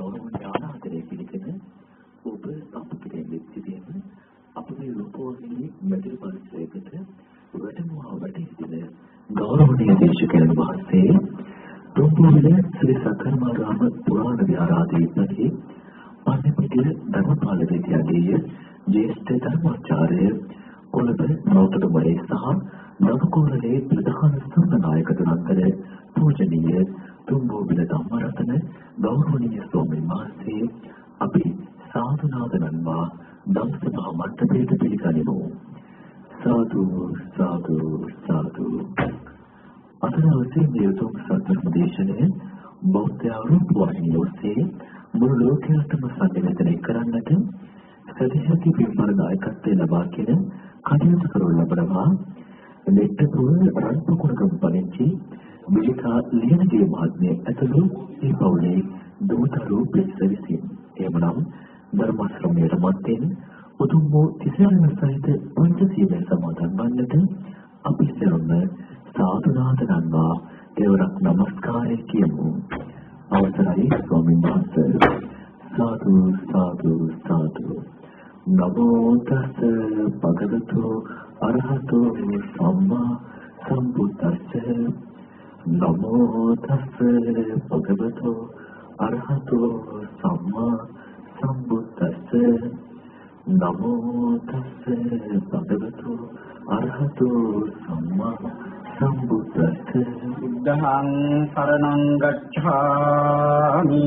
ගෞරවනීය ආරාධනය පිළිගෙන ඔබ අපිට මෙච්චරියම අපේ රූපෝසී මෙතන පරිසරයකට වැඩමවා වැඩිසිටින ගෞරවනීය දේශකයන් වහන්සේ තුම්බුල්ල ශ්‍රී සතරමාරාම පුරාණ විහාරාධිපති පන්නිපිටිය ධර්මපාල විද්‍යාලයේ ජ්‍යෙෂ්ඨ ධර්මාචාර්ය කොළඹ නවතඩුමලේ සහ නවකෝරළේ ප්‍රධාන ස්ථානායක තුනතර පූජනීය තුම්බුල්ල ධම්මරතන ගෞරවනීය ස්වාමීන් වහන්සේ අපි සාදුනාදනන්වා ධම්සභා මණ්ඩපයට පිළිගනිමු. සාදු සාදු සාදු. අදවසේ නියුතුම් සත්‍යම දේශනය බෞද්ධ ආරෝපවාහිනිය ඔස්සේ මුළු ලෝකයටම සංවේදනය කරන්නට සදැහැති පින්බර දායකත්වය ලබාගෙන කටයුතු කරන ලබනවා නෙට්ටපුර රන්පොකුණගම පදිංචි විජිතා ලියනගේ මහත්මිය ඇතුළු ඒ පවුලේ දූතරු පිරිස විසින්. එමනම් ධර්ම ශ්‍රමයට මත්තෙන් උතුම් වූ තිසරණ සහිත පංචශීලය සමාදන් වන්නට අපි සියලුම සාදුනාද ගන්නවා දෙවරක් නමස්කාරය කියමු. අවසරයි ස්වාමීන් වහන්සේ. සාදු සාදු සාදු. නමෝ තස් භගවතු අරහතෝ සම්මා සම්බුද්දස්ස. නමෝ තස් භගවතු අරහතෝ සම්මා සම්බුද්දස්ස. නමෝ තස් භගවතු අරහතෝ සම්මා සම්බුද්දස්ස. බුද්ධං සරණං ගච්ඡාමි.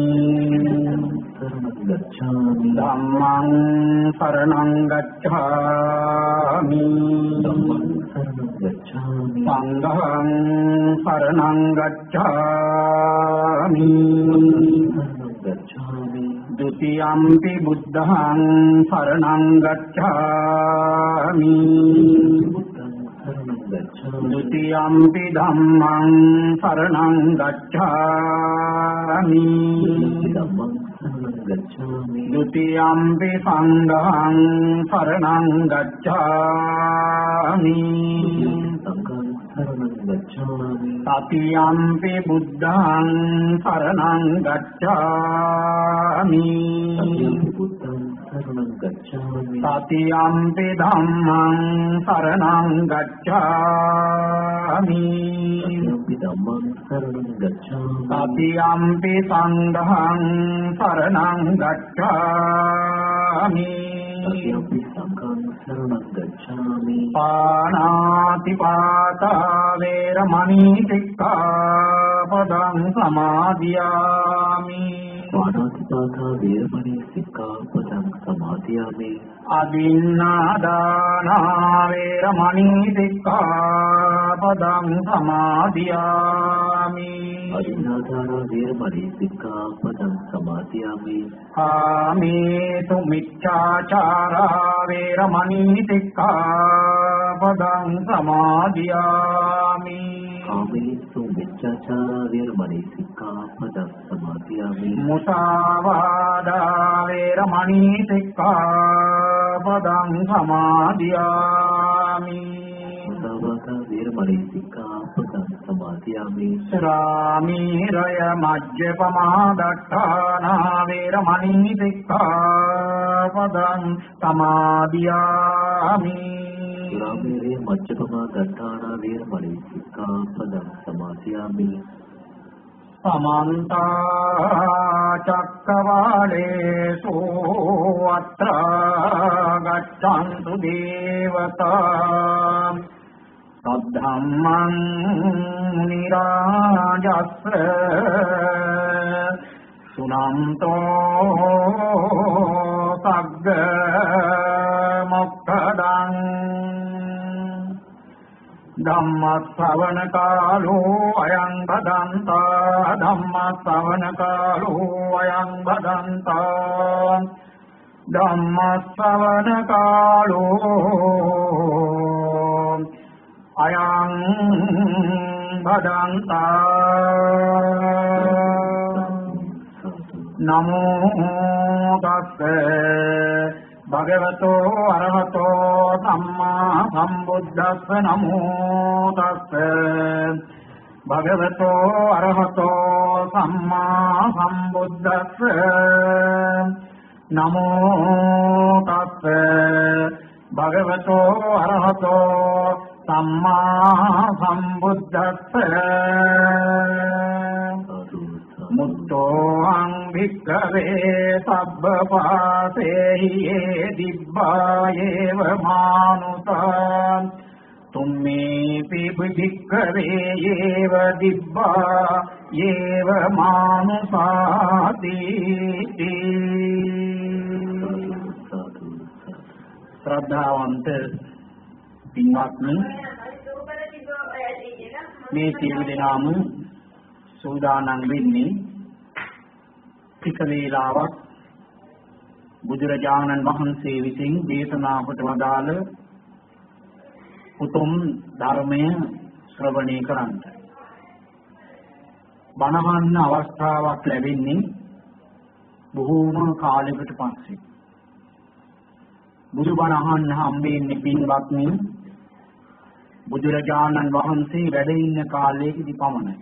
ධම්මං සරණං ගච්ඡාමි. සංඝං සරණං ගච්ඡාමි. ဒုတိယံ පි බුද්ධං සරණං ගච්ඡාමි. ဒုတိယံ පි ධම්මං සරණං ගච්ඡාමි. ဒုတိယံ පි සංඝං සරණං ගච්ඡාමි. တတိယံ පි බුද්ධං සරණං ගච්ඡාමි. တတိယံ පි ධම්මං සරණං ගච්ඡාමි. တတိယံ පි සංඝං සරණං ගච්ඡාමි. တတိယံ පි සංඝං සරණං ගච්ඡාමි. පාණාතිපාතා වේරමණී සික්ඛාපදං සමාදියාමි. පාණාතිපාතා වේරමණී සික්ඛාපදං සමාදියාමි. අදින්නාදානා වේරමණී සික්ඛාපදං සමාදියාමි. අදින්නාදානා වේරමණී සික්ඛාපදං සමාදියාමි. කාමේසු මිච්ඡාචාරා වේරමණී සික්ඛාපදං සමාදියාමි. කාමේසු මිච්ඡාචාරා වේරමණී සික්ඛාපදං සමාදියාමි. මුසාවාදා වේරමණී සික්ඛාපදං සමාදියාමි. මුසාවාදා වේරමණී සික්ඛාපදං සමාදියාමි. ශ්‍රාමීරය මජ්ජපමා දට්ඨානා වේරමණී සික්ඛාපදං සමාදියාමි. ශ්‍රාමීරය මජ්ජපමා දට්ඨානා වේරමණී සික්ඛාපදං සමාදියාමි. समन्ता चक्रवालेषु अत्र गच्छन्तु देवता तद्धम्मं निराजस्व सुनन्तो सग्ग मोक्षदं ධම්මස්සවන කාලෝ අයං බදන්තා. ධම්මස්සවන කාලෝ අයං බදන්තා. ධම්මස්සවන කාලෝ අයං බදන්තා. නමෝ තස්සේ භගවතෝ අරහතෝ සම්මා සම්බුද්දස්ස. නමෝ තස්ස භගවතෝ අරහතෝ සම්මා සම්බුද්දස්ස නමෝ තස්ස භගවතෝ අරහතෝ සම්මා සම්බුද්දස්ස මුත්තෝ අං වික්ඛවේ සබ්බ පාසේහි දිබ්බායේව මානුතා තුම්මේ පිබ්බික්ඛවේ යේව දිබ්බා යේව මානුසාති ශ්‍රද්ධාවන්ත පින්වත්නි මේ සියලු දෙනාම සූදානම් වෙන්නේ ටික වේලාවක් බුදුරජාණන් වහන්සේ විසින් දේශනා කොට වදාළ උතුම් ධර්මය ශ්‍රවණය කරන්නට. බණහන්න අවස්ථාවක් ලැබෙන්නේ බොහෝම කාලයකට පස්සේ. බුදුබණ අහන්න හම්බෙන්නේ පින්වත්නි බුදුරජාණන් වහන්සේ වැඩ ඉන්න කාලයකදී පමණයි.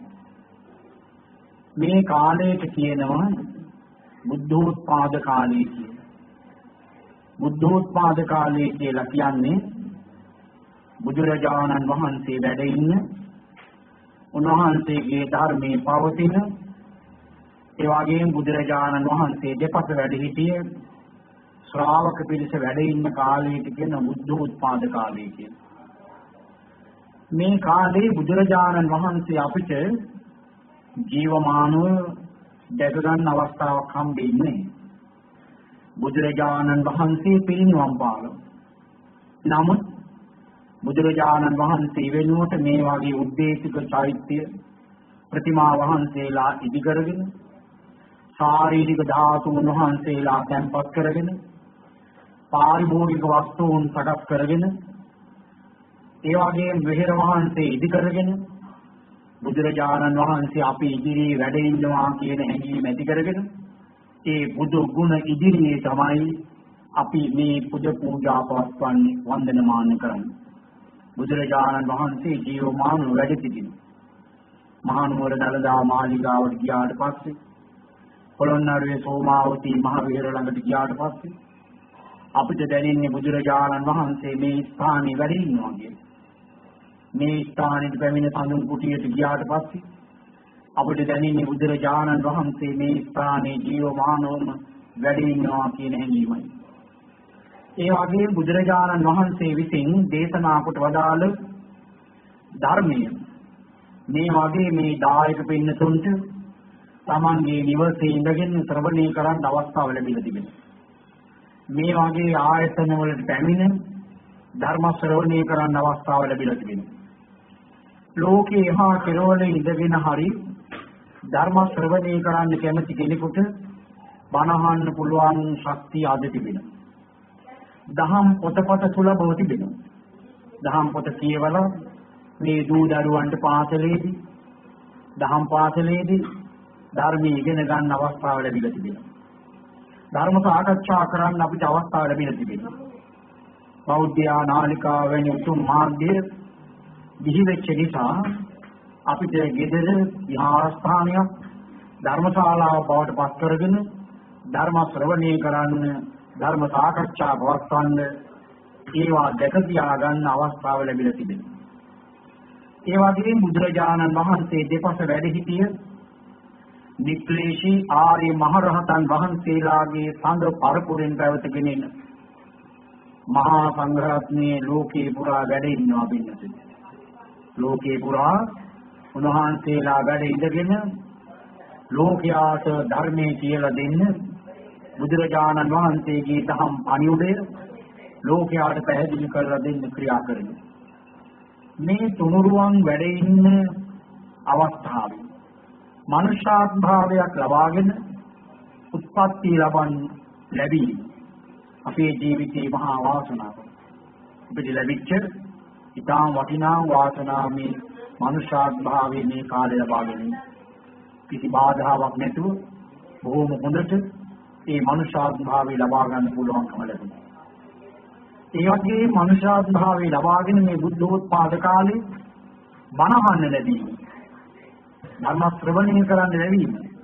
මේ කාලයට කියනවා බුද්ධෝත්පාද කාලය කියලා. බුද්ධෝත්පාද කාලය කියලා කියන්නේ බුදුරජාණන් වහන්සේ වැඩ ඉන්න උන්වහන්සේගේ ධර්මයේ පවතින ඒ වගේම බුදුරජාණන් වහන්සේ දෙපස වැඩ සිටිය ශ්‍රාවක පිරිස වැඩ ඉන්න කාලයට කියන බුද්ධෝත්පාද කාලය කියලා. මේ කාලේ බුදුරජාණන් වහන්සේ අපිට ජීවමානව දැක ගන්න අවස්ථාවක් හම්බෙන්නේ. බුදුරජාණන් වහන්සේ පිරිනිවන් පාලා. නමුත් බුදුරජාණන් වහන්සේ වෙනුවට මේ වගේ උද්දේශික චෛත්‍ය ප්‍රතිමා වහන්සේලා ඉදි කරගෙන ශාරීරික ධාතුන් වහන්සේලා තැන්පත් කරගෙන පාරිභෝගික වස්තුන් සකස් කරගෙන ඒ වගේම විහෙර වහන්සේ ඉදි කරගෙන බුදුරජාණන් වහන්සේ අපි ඉදිරියේ වැඩ ඉන්නවා කියන හැඟීම ඇති කරගෙන ඒ බුදු ගුණ ඉදිරියේ තමයි අපි මේ පුද පූජා පවත්වන්නේ වන්දනමාන කරන්නේ. බුදුරජාණන් වහන්සේ ජීවමානව වැඩ සිටින මහනුවර දළදා මාලිගාවට ගියාට පස්සේ පොළොන්නරුවේ සෝමාවතී මහ විහාර ළඟට ගියාට පස්සේ අපිට දැනෙන්නේ බුදුරජාණන් වහන්සේ මේ ස්ථානයේ වැඩ ඉන්නවා කියලා. මේ ස්ථානෙට පැමිණ සඳුන් කුටියට ගියාට පස්සේ අපිට දැනෙන්නේ බුදුරජාණන් වහන්සේ මේ ස්ථානයේ ජීවමානවම වැඩ ඉන්නවා කියන හැඟීමයි. ඒ වගේම බුදුරජාණන් වහන්සේ විසින් දේශනා කොට වදාළ ධර්මය මේ වගේ මේ දායක පින්නතුන්ට තමන්ගේ නිවසේ ඉඳගෙන ශ්‍රවණය කරන්න අවස්ථාව ලැබිලා තිබෙනවා. මේ වගේ ආයතන වලට පැමිණ ධර්ම ශ්‍රවණය කරන්න අවස්ථාව ලැබිලා තිබෙනවා. ලෝකේ එහා කෙරවල ඉඳගෙන හරි ධර්ම ශ්‍රවණය කරන්න කැමති කෙනෙකුට බණ අහන්න පුළුවන් ශක්තිය අද තිබෙනවා. දහම් පොතපත සුලභව තිබෙනවා. දහම් පොත කියවලා මේ දූ දරුවන්ට පාසලේදී දහම් පාසලේදී ධර්මයේ ඉගෙන ගන්න අවස්ථාව ලැබිලා තිබෙනවා. ධර්ම සාකච්ඡා කරන්න අපිට අවස්ථාව ලැබිලා තිබෙනවා. බෞද්ධ නාලිකාව වැනි උතුම් මාර්ගයේ දිහි වෙච්ච නිසා අපිට ගෙදර විහාරස්ථානයක් ධර්මශාලාවක් බවට පත් කරගෙන ධර්ම ශ්‍රවණය කරන්න ධර්ම සාකච්ඡා පවත්වන්න ඒවා දැක තියා ගන්න අවස්ථාව ලැබිලා තිබෙනවා. ඒ වගේම බුදුරජාණන් වහන්සේ දෙපස වැඩ සිටිය නික්ලේශී ආර්ය මහරහතන් වහන්සේලාගේ සංඝ පරපුරෙන් පැවතගෙන ඉන්න මහා සංඝරත්නයේ ලෝකේ පුරා වැඩ ඉන්නවා පින්නතුනි. ලෝකේ පුරා උන්වහන්සේලා වැඩ ඉඳගෙන ලෝකයාට ධර්මයේ කියලා දෙන්න බුදුරජාණන් වහන්සේගේ දහම් අනියුඩය ලෝකයාට පැහැදිලි කරලා දෙන්න ක්‍රියා කරනවා. මේ තුනුරුවන් වැඩ ඉන්න අවස්ථාවේ මනුෂ්‍යාත්භාවයක් ලබාගෙන උත්පත්ති ලබන් ලැබී අපේ ජීවිතේ මහා වාසනාවක්. අපිට ලැබිච්ච ඉතාම වටිනා වාසනාව මේ මනුෂ්‍යාත්භාවයේ මේ කාලය ලබාගෙන කිසි බාධාවක් නැතුව බොහොම හොඳට මේ මනුෂ්‍යාත්භාවය ලබා ගන්න පුළුවන්කම ලැබුණා. ඒ වගේ මනුෂ්‍යාත්භාවය ලබාගෙන මේ බුද්ධෝත්පාද කාලේ බණ අහන්න ලැබීම, ධර්ම ශ්‍රවණය කරන්න ලැබීම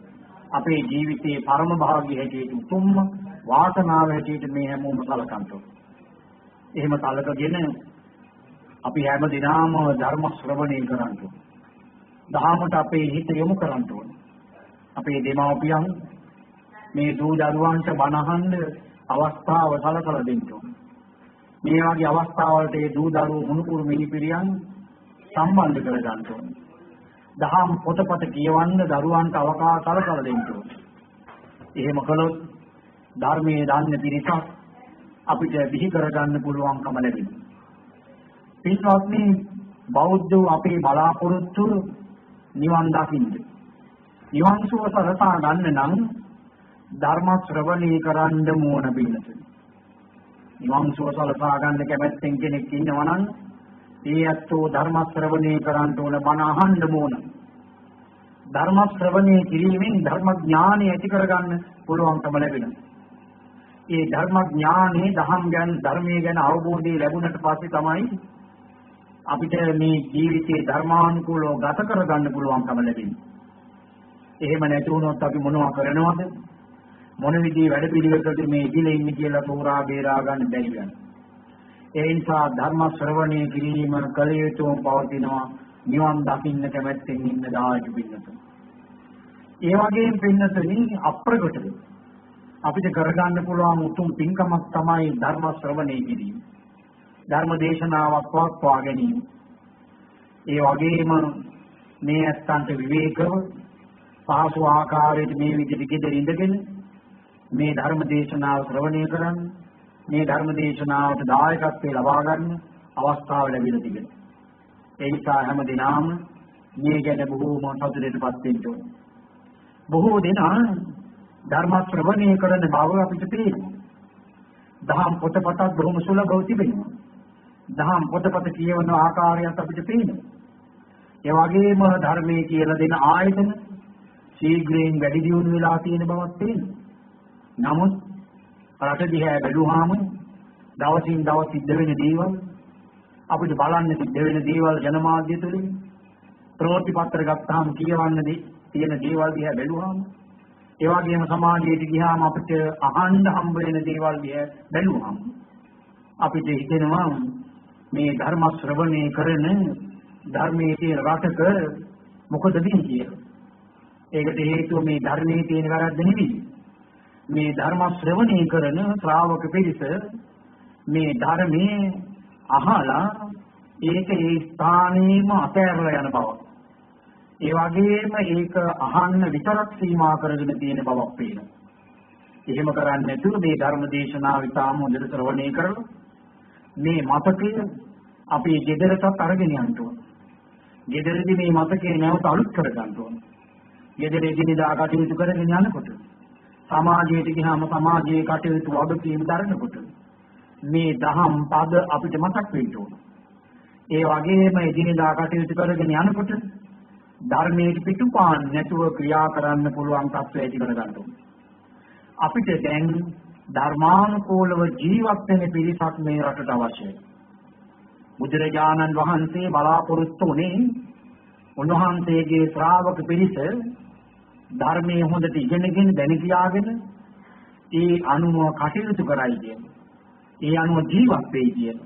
අපේ ජීවිතයේ පරම භාග්‍ය හැටියට උතුම්ම වාසනාව හැටියට මේ හැමෝම සලකන්තෝ. එහෙම සලකගෙන අපි හැම දිනම ධර්ම ශ්‍රවණය කරන්තෝ. දහමට අපේ හිත යොමු කරන්තෝ. අපේ දෙමව්පියන් මේ දූ දරුවන්ට බණ අහන්න අවස්ථාව සලකලා දෙන්න ඕනේ. මේ වගේ අවස්ථාවලට ඒ දූ දරුවෝ මුණුපුරු මිනිපිරියන් සම්බන්ධ කර ගන්න ඕනේ. දහම් පොතපත කියවන්න දරුවන්ට අවකාශ සලකලා දෙන්න ඕනේ. එහෙම කළොත් ධර්මයේ දාන්න පිරිසක් අපිට බිහි කරගන්න පුළුවන්කම ලැබෙනවා. පින්වත්නි, බෞද්ධ අපේ බලාපොරොත්තු නිවන් දකින්න. නිවන් සුව සලසා ගන්න නම් ධර්ම ශ්‍රවණය කරන්න ඕන පිළිතුරු. නිවන් සුව සලසා ගන්න කැමැත්තෙන් කෙනෙක් ඉන්නවා නම් ඒ අත්ෝ ධර්ම ශ්‍රවණය කරන්න ඕන, බණ අහන්න ඕන. ධර්ම ශ්‍රවණය කිරීමෙන් ධර්ම ඥානය ඇති කරගන්න පුළුවන්කම ලැබෙනවා. ඒ ධර්ම ඥානේ ධර්මයේ ගැන අවබෝධය ලැබුණට පස්සේ තමයි අපිට මේ ජීවිතේ ධර්මානුකූලව ගත කරගන්න පුළුවන්කම ලැබෙන්නේ. එහෙම නැති වුණොත් අපි මොනවා කරනවද? මොන විදිහේ වැඩ පිළිවෙලකද මේ ඉදිරියේ ඉන්නේ කියලා තෝරා බේරා ගන්න බැරි වෙනවා. ඒ නිසා ධර්ම ශ්‍රවණය කිරීම කල යුතුව පවතිනවා නිවන් දකින්න කැමැත්තෙන් ඉන්න දායක පින්නතුන්. ඒ වගේම පින්නතුනි අප්‍රකටව අපිට කරගන්න පුළුවන් උතුම් පින්කමක් තමයි ධර්ම ශ්‍රවණය කිරීම. ධර්ම දේශනාවක් පවත්වා ගැනීම. ඒ වගේම මේ අස්තන්ට විවේකව පහසු ආකාරයට මේ විදිහට ගෙදර ඉඳගෙන මේ ධර්ම දේශනාව ශ්‍රවණය කරන්න, මේ ධර්ම දේශනාවට දායකත්වය ලබා ගන්න අවස්ථාව ලැබිලා තිබෙනවා. ඒ නිසා හැම දිනම මේ ගැන බොහෝම සතුටටපත් වෙන්න ඕනේ. බොහෝ දෙනා ධර්ම ශ්‍රවණය කරන බව අපිට පේනවා. දහම් පොතපතක් බොහොම සුලභව තිබෙනවා. දහම් පොතපත කියවන ආකාරයත් අපිට පේනවා. ඒ වගේම ධර්මයේ කියලා දෙන ආයතන ශීඝ්‍රයෙන් වැඩි දියුණු වෙලා තියෙන බවක් පේනවා. නමුත් රට දිහා බැලුවාම දවසින් දවස් සිද්ධ වෙන දේවල් අපිට බලන්න සිද්ධ වෙන දේවල් ජනමාධ්‍ය තුලින් ප්‍රවෘත්ති පත්‍ර ගත්තාම කියවන්න තියෙන දේවල් දිහා බැලුවාම ඒ වගේම සමාජයට ගියාම අපිට අහන්න හම්බ වෙන දේවල් දිහා බැලුවාම අපිට හිතෙනවා මේ ධර්ම ශ්‍රවණය කරන ධර්මයේ තියෙන රටක මොකද වෙන්නේ කියලා. ඒකට හේතුව මේ ධර්මයේ තියෙන වැරද්ද නෙවෙයි. මේ ධර්ම ශ්‍රවණය කරන ශ්‍රාවක පිරිස මේ ධර්මයේ අහලා ඒක ඒ ස්ථානයේම අතහැරලා යන බව. ඒ වගේම ඒක අහන්න විතරක් සීමා කරගෙන තියෙන බවක් පේනවා. එහෙම කරන්නේ නැතුව මේ ධර්ම දේශනාව ඉතාම හොඳට ශ්‍රවණය කරලා මේ මතකය අපේ ගෙදරටත් අරගෙන යන්න ඕන. ගෙදරදී මේ මතකය නැවත අලුත් කර ගන්න ඕන. ගෙදරදී දා කටයුතු කරගෙන යනකොට සමාජයට ගියාම සමාජයේ කටයුතු වගකීම් දරනකොට මේ දහම් පද අපිට මතක් වෙන්න ඕන. ඒ වගේම එදිනෙදා කටයුතු කරගෙන යනකොට ධර්මයේ පිටුපාන් නැතුව ක්‍රියා කරන්න පුළුවන් තත්ත්වය ඇති කර ගන්න ඕන. අපිට දැන් ධර්මානුකූලව ජීවත් වෙන පිරිසක් මේ රටට අවශ්‍යයි. බුදුරජාණන් වහන්සේ බලාපොරොත්තු වුණේ උන්වහන්සේගේ ශ්‍රාවක පිරිස ධර්මයේ හොඳට ඉගෙනගෙන දැන කියාගෙන ඒ අනුව කටයුතු කරයි කියන. ඒ අනුව ජීවත් වෙයි කියන.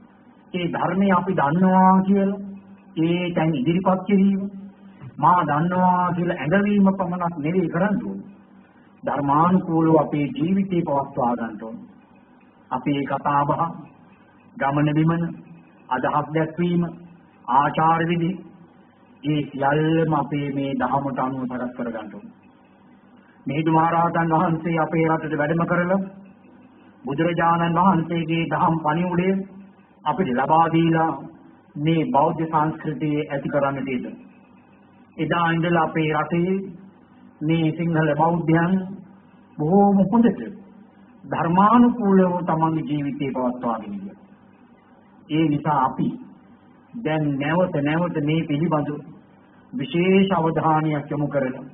ඒ ධර්මය අපි දන්නවා කියලා ඒ දැන් ඉදිරිපත් කිරීම මා දන්නවා කියලා ඇඟවීම පමණක් නෙවෙයි කරන්නේ. ධර්මානුකූලව අපේ ජීවිතේ පවත්වා ගන්න ඕන. අපේ කතා බහ, ගමන බිමන, අදහස් දැක්වීම, ආචාර විදි ඒ සියල්ලම අපේ මේ ධහමට අනුව සකස් කර ගන්න ඕන. මිහිඳු මහරහතන් වහන්සේ අපේ රටට වැඩම කරලා බුදුරජාණන් වහන්සේගේ ධම් පණිවුඩය අපිට ලබා දීලා මේ බෞද්ධ සංස්කෘතිය ඇති කරන්නට ඉද. එදා ඉඳලා අපේ රටේ මේ සිංහල බෞද්ධයන් බොහෝම හොඳට ධර්මානුකූලව තමන්ගේ ජීවිතේ පවත්වාගෙන ගියා. ඒ නිසා අපි දැන් නැවත මේ පිළිබඳව විශේෂ අවධානයක් යොමු කරලා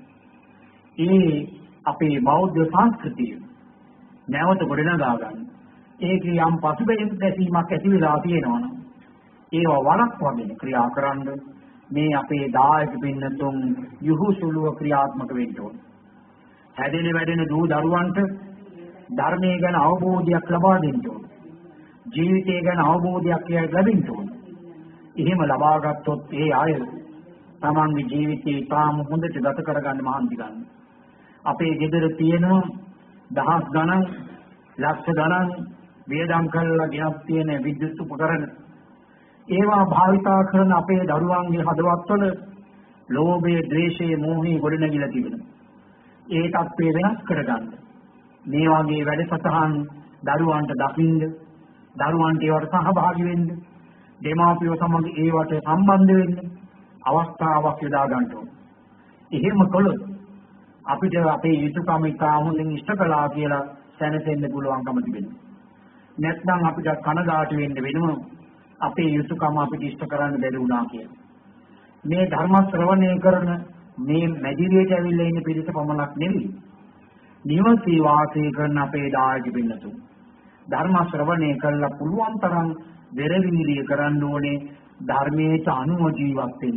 ඒ අපේ බෞද්ධ සංස්කෘතිය නැවත ගොඩනගා ගන්න. ඒකේ යම් පසුබිම් දැසීමක් ඇති වෙලා තියෙනවා නම් ඒව වළක්වාගෙන ක්‍රියා කරන්න මේ අපේ දායක පින්නතුන් යහුසුලුව ක්‍රියාත්මක වෙන්න ඕන. හැදෙන වැඩෙන දූ දරුවන්ට ධර්මයේ ගැන අවබෝධයක් ලබා දෙන්න ඕන. ජීවිතය ගැන අවබෝධයක් ලැබෙන්න ඕන. එහෙම ලබා ගත්තොත් ඒ අය තමන්ගේ ජීවිතේ තාම හොඳට ගත කරගන්න මහන්සි ගන්න. අපේ ගෙදර තියෙන දහස් ගණන් ලක්ෂ ගණන් වේදම් කරලා ගෙනත් තියෙන විද්‍යුත් උපකරණ ඒවා භාවිතා කරන අපේ දරුවන්ගේ හදවත්වල ලෝභය, ද්වේෂය, මෝහය ගොඩනැගිලා තිබෙනවා. ඒ තත්ත්වය වෙනස් කරගන්න. මේ වගේ වැඩසටහන් දරුවන්ට දකින්න, දරුවන්ට ඒවට සහභාගී වෙන්න, දෙමාපියෝ සමග ඒවට සම්බන්ධ වෙන්න අවස්ථාවක් යොදා ගන්න ඕනේ. එහෙම කළොත් අපිට අපේ යුතුයකම ඉතා හොඳින් ඉෂ්ට කළා කියලා සැනසෙන්න පුළුවන්කම තිබෙනවා. නැත්නම් අපිට කනගාටු වෙන්න වෙනවා අපේ යුතුයකම අපිට ඉෂ්ට කරන්න බැරි වුණා කියලා. මේ ධර්ම ශ්‍රවණය කරන මේ මැදිරියට ඇවිල්ලා ඉන්න පිරිස පමණක් නෙවෙයි. නිවසේ වාසය කරන අපේ දායක පින්නතුන් ධර්ම ශ්‍රවණය කළා පුළුවන් තරම් දෙරවිලිය කරන්න ඕනේ ධර්මයට අනුව ජීවත් වෙන්න.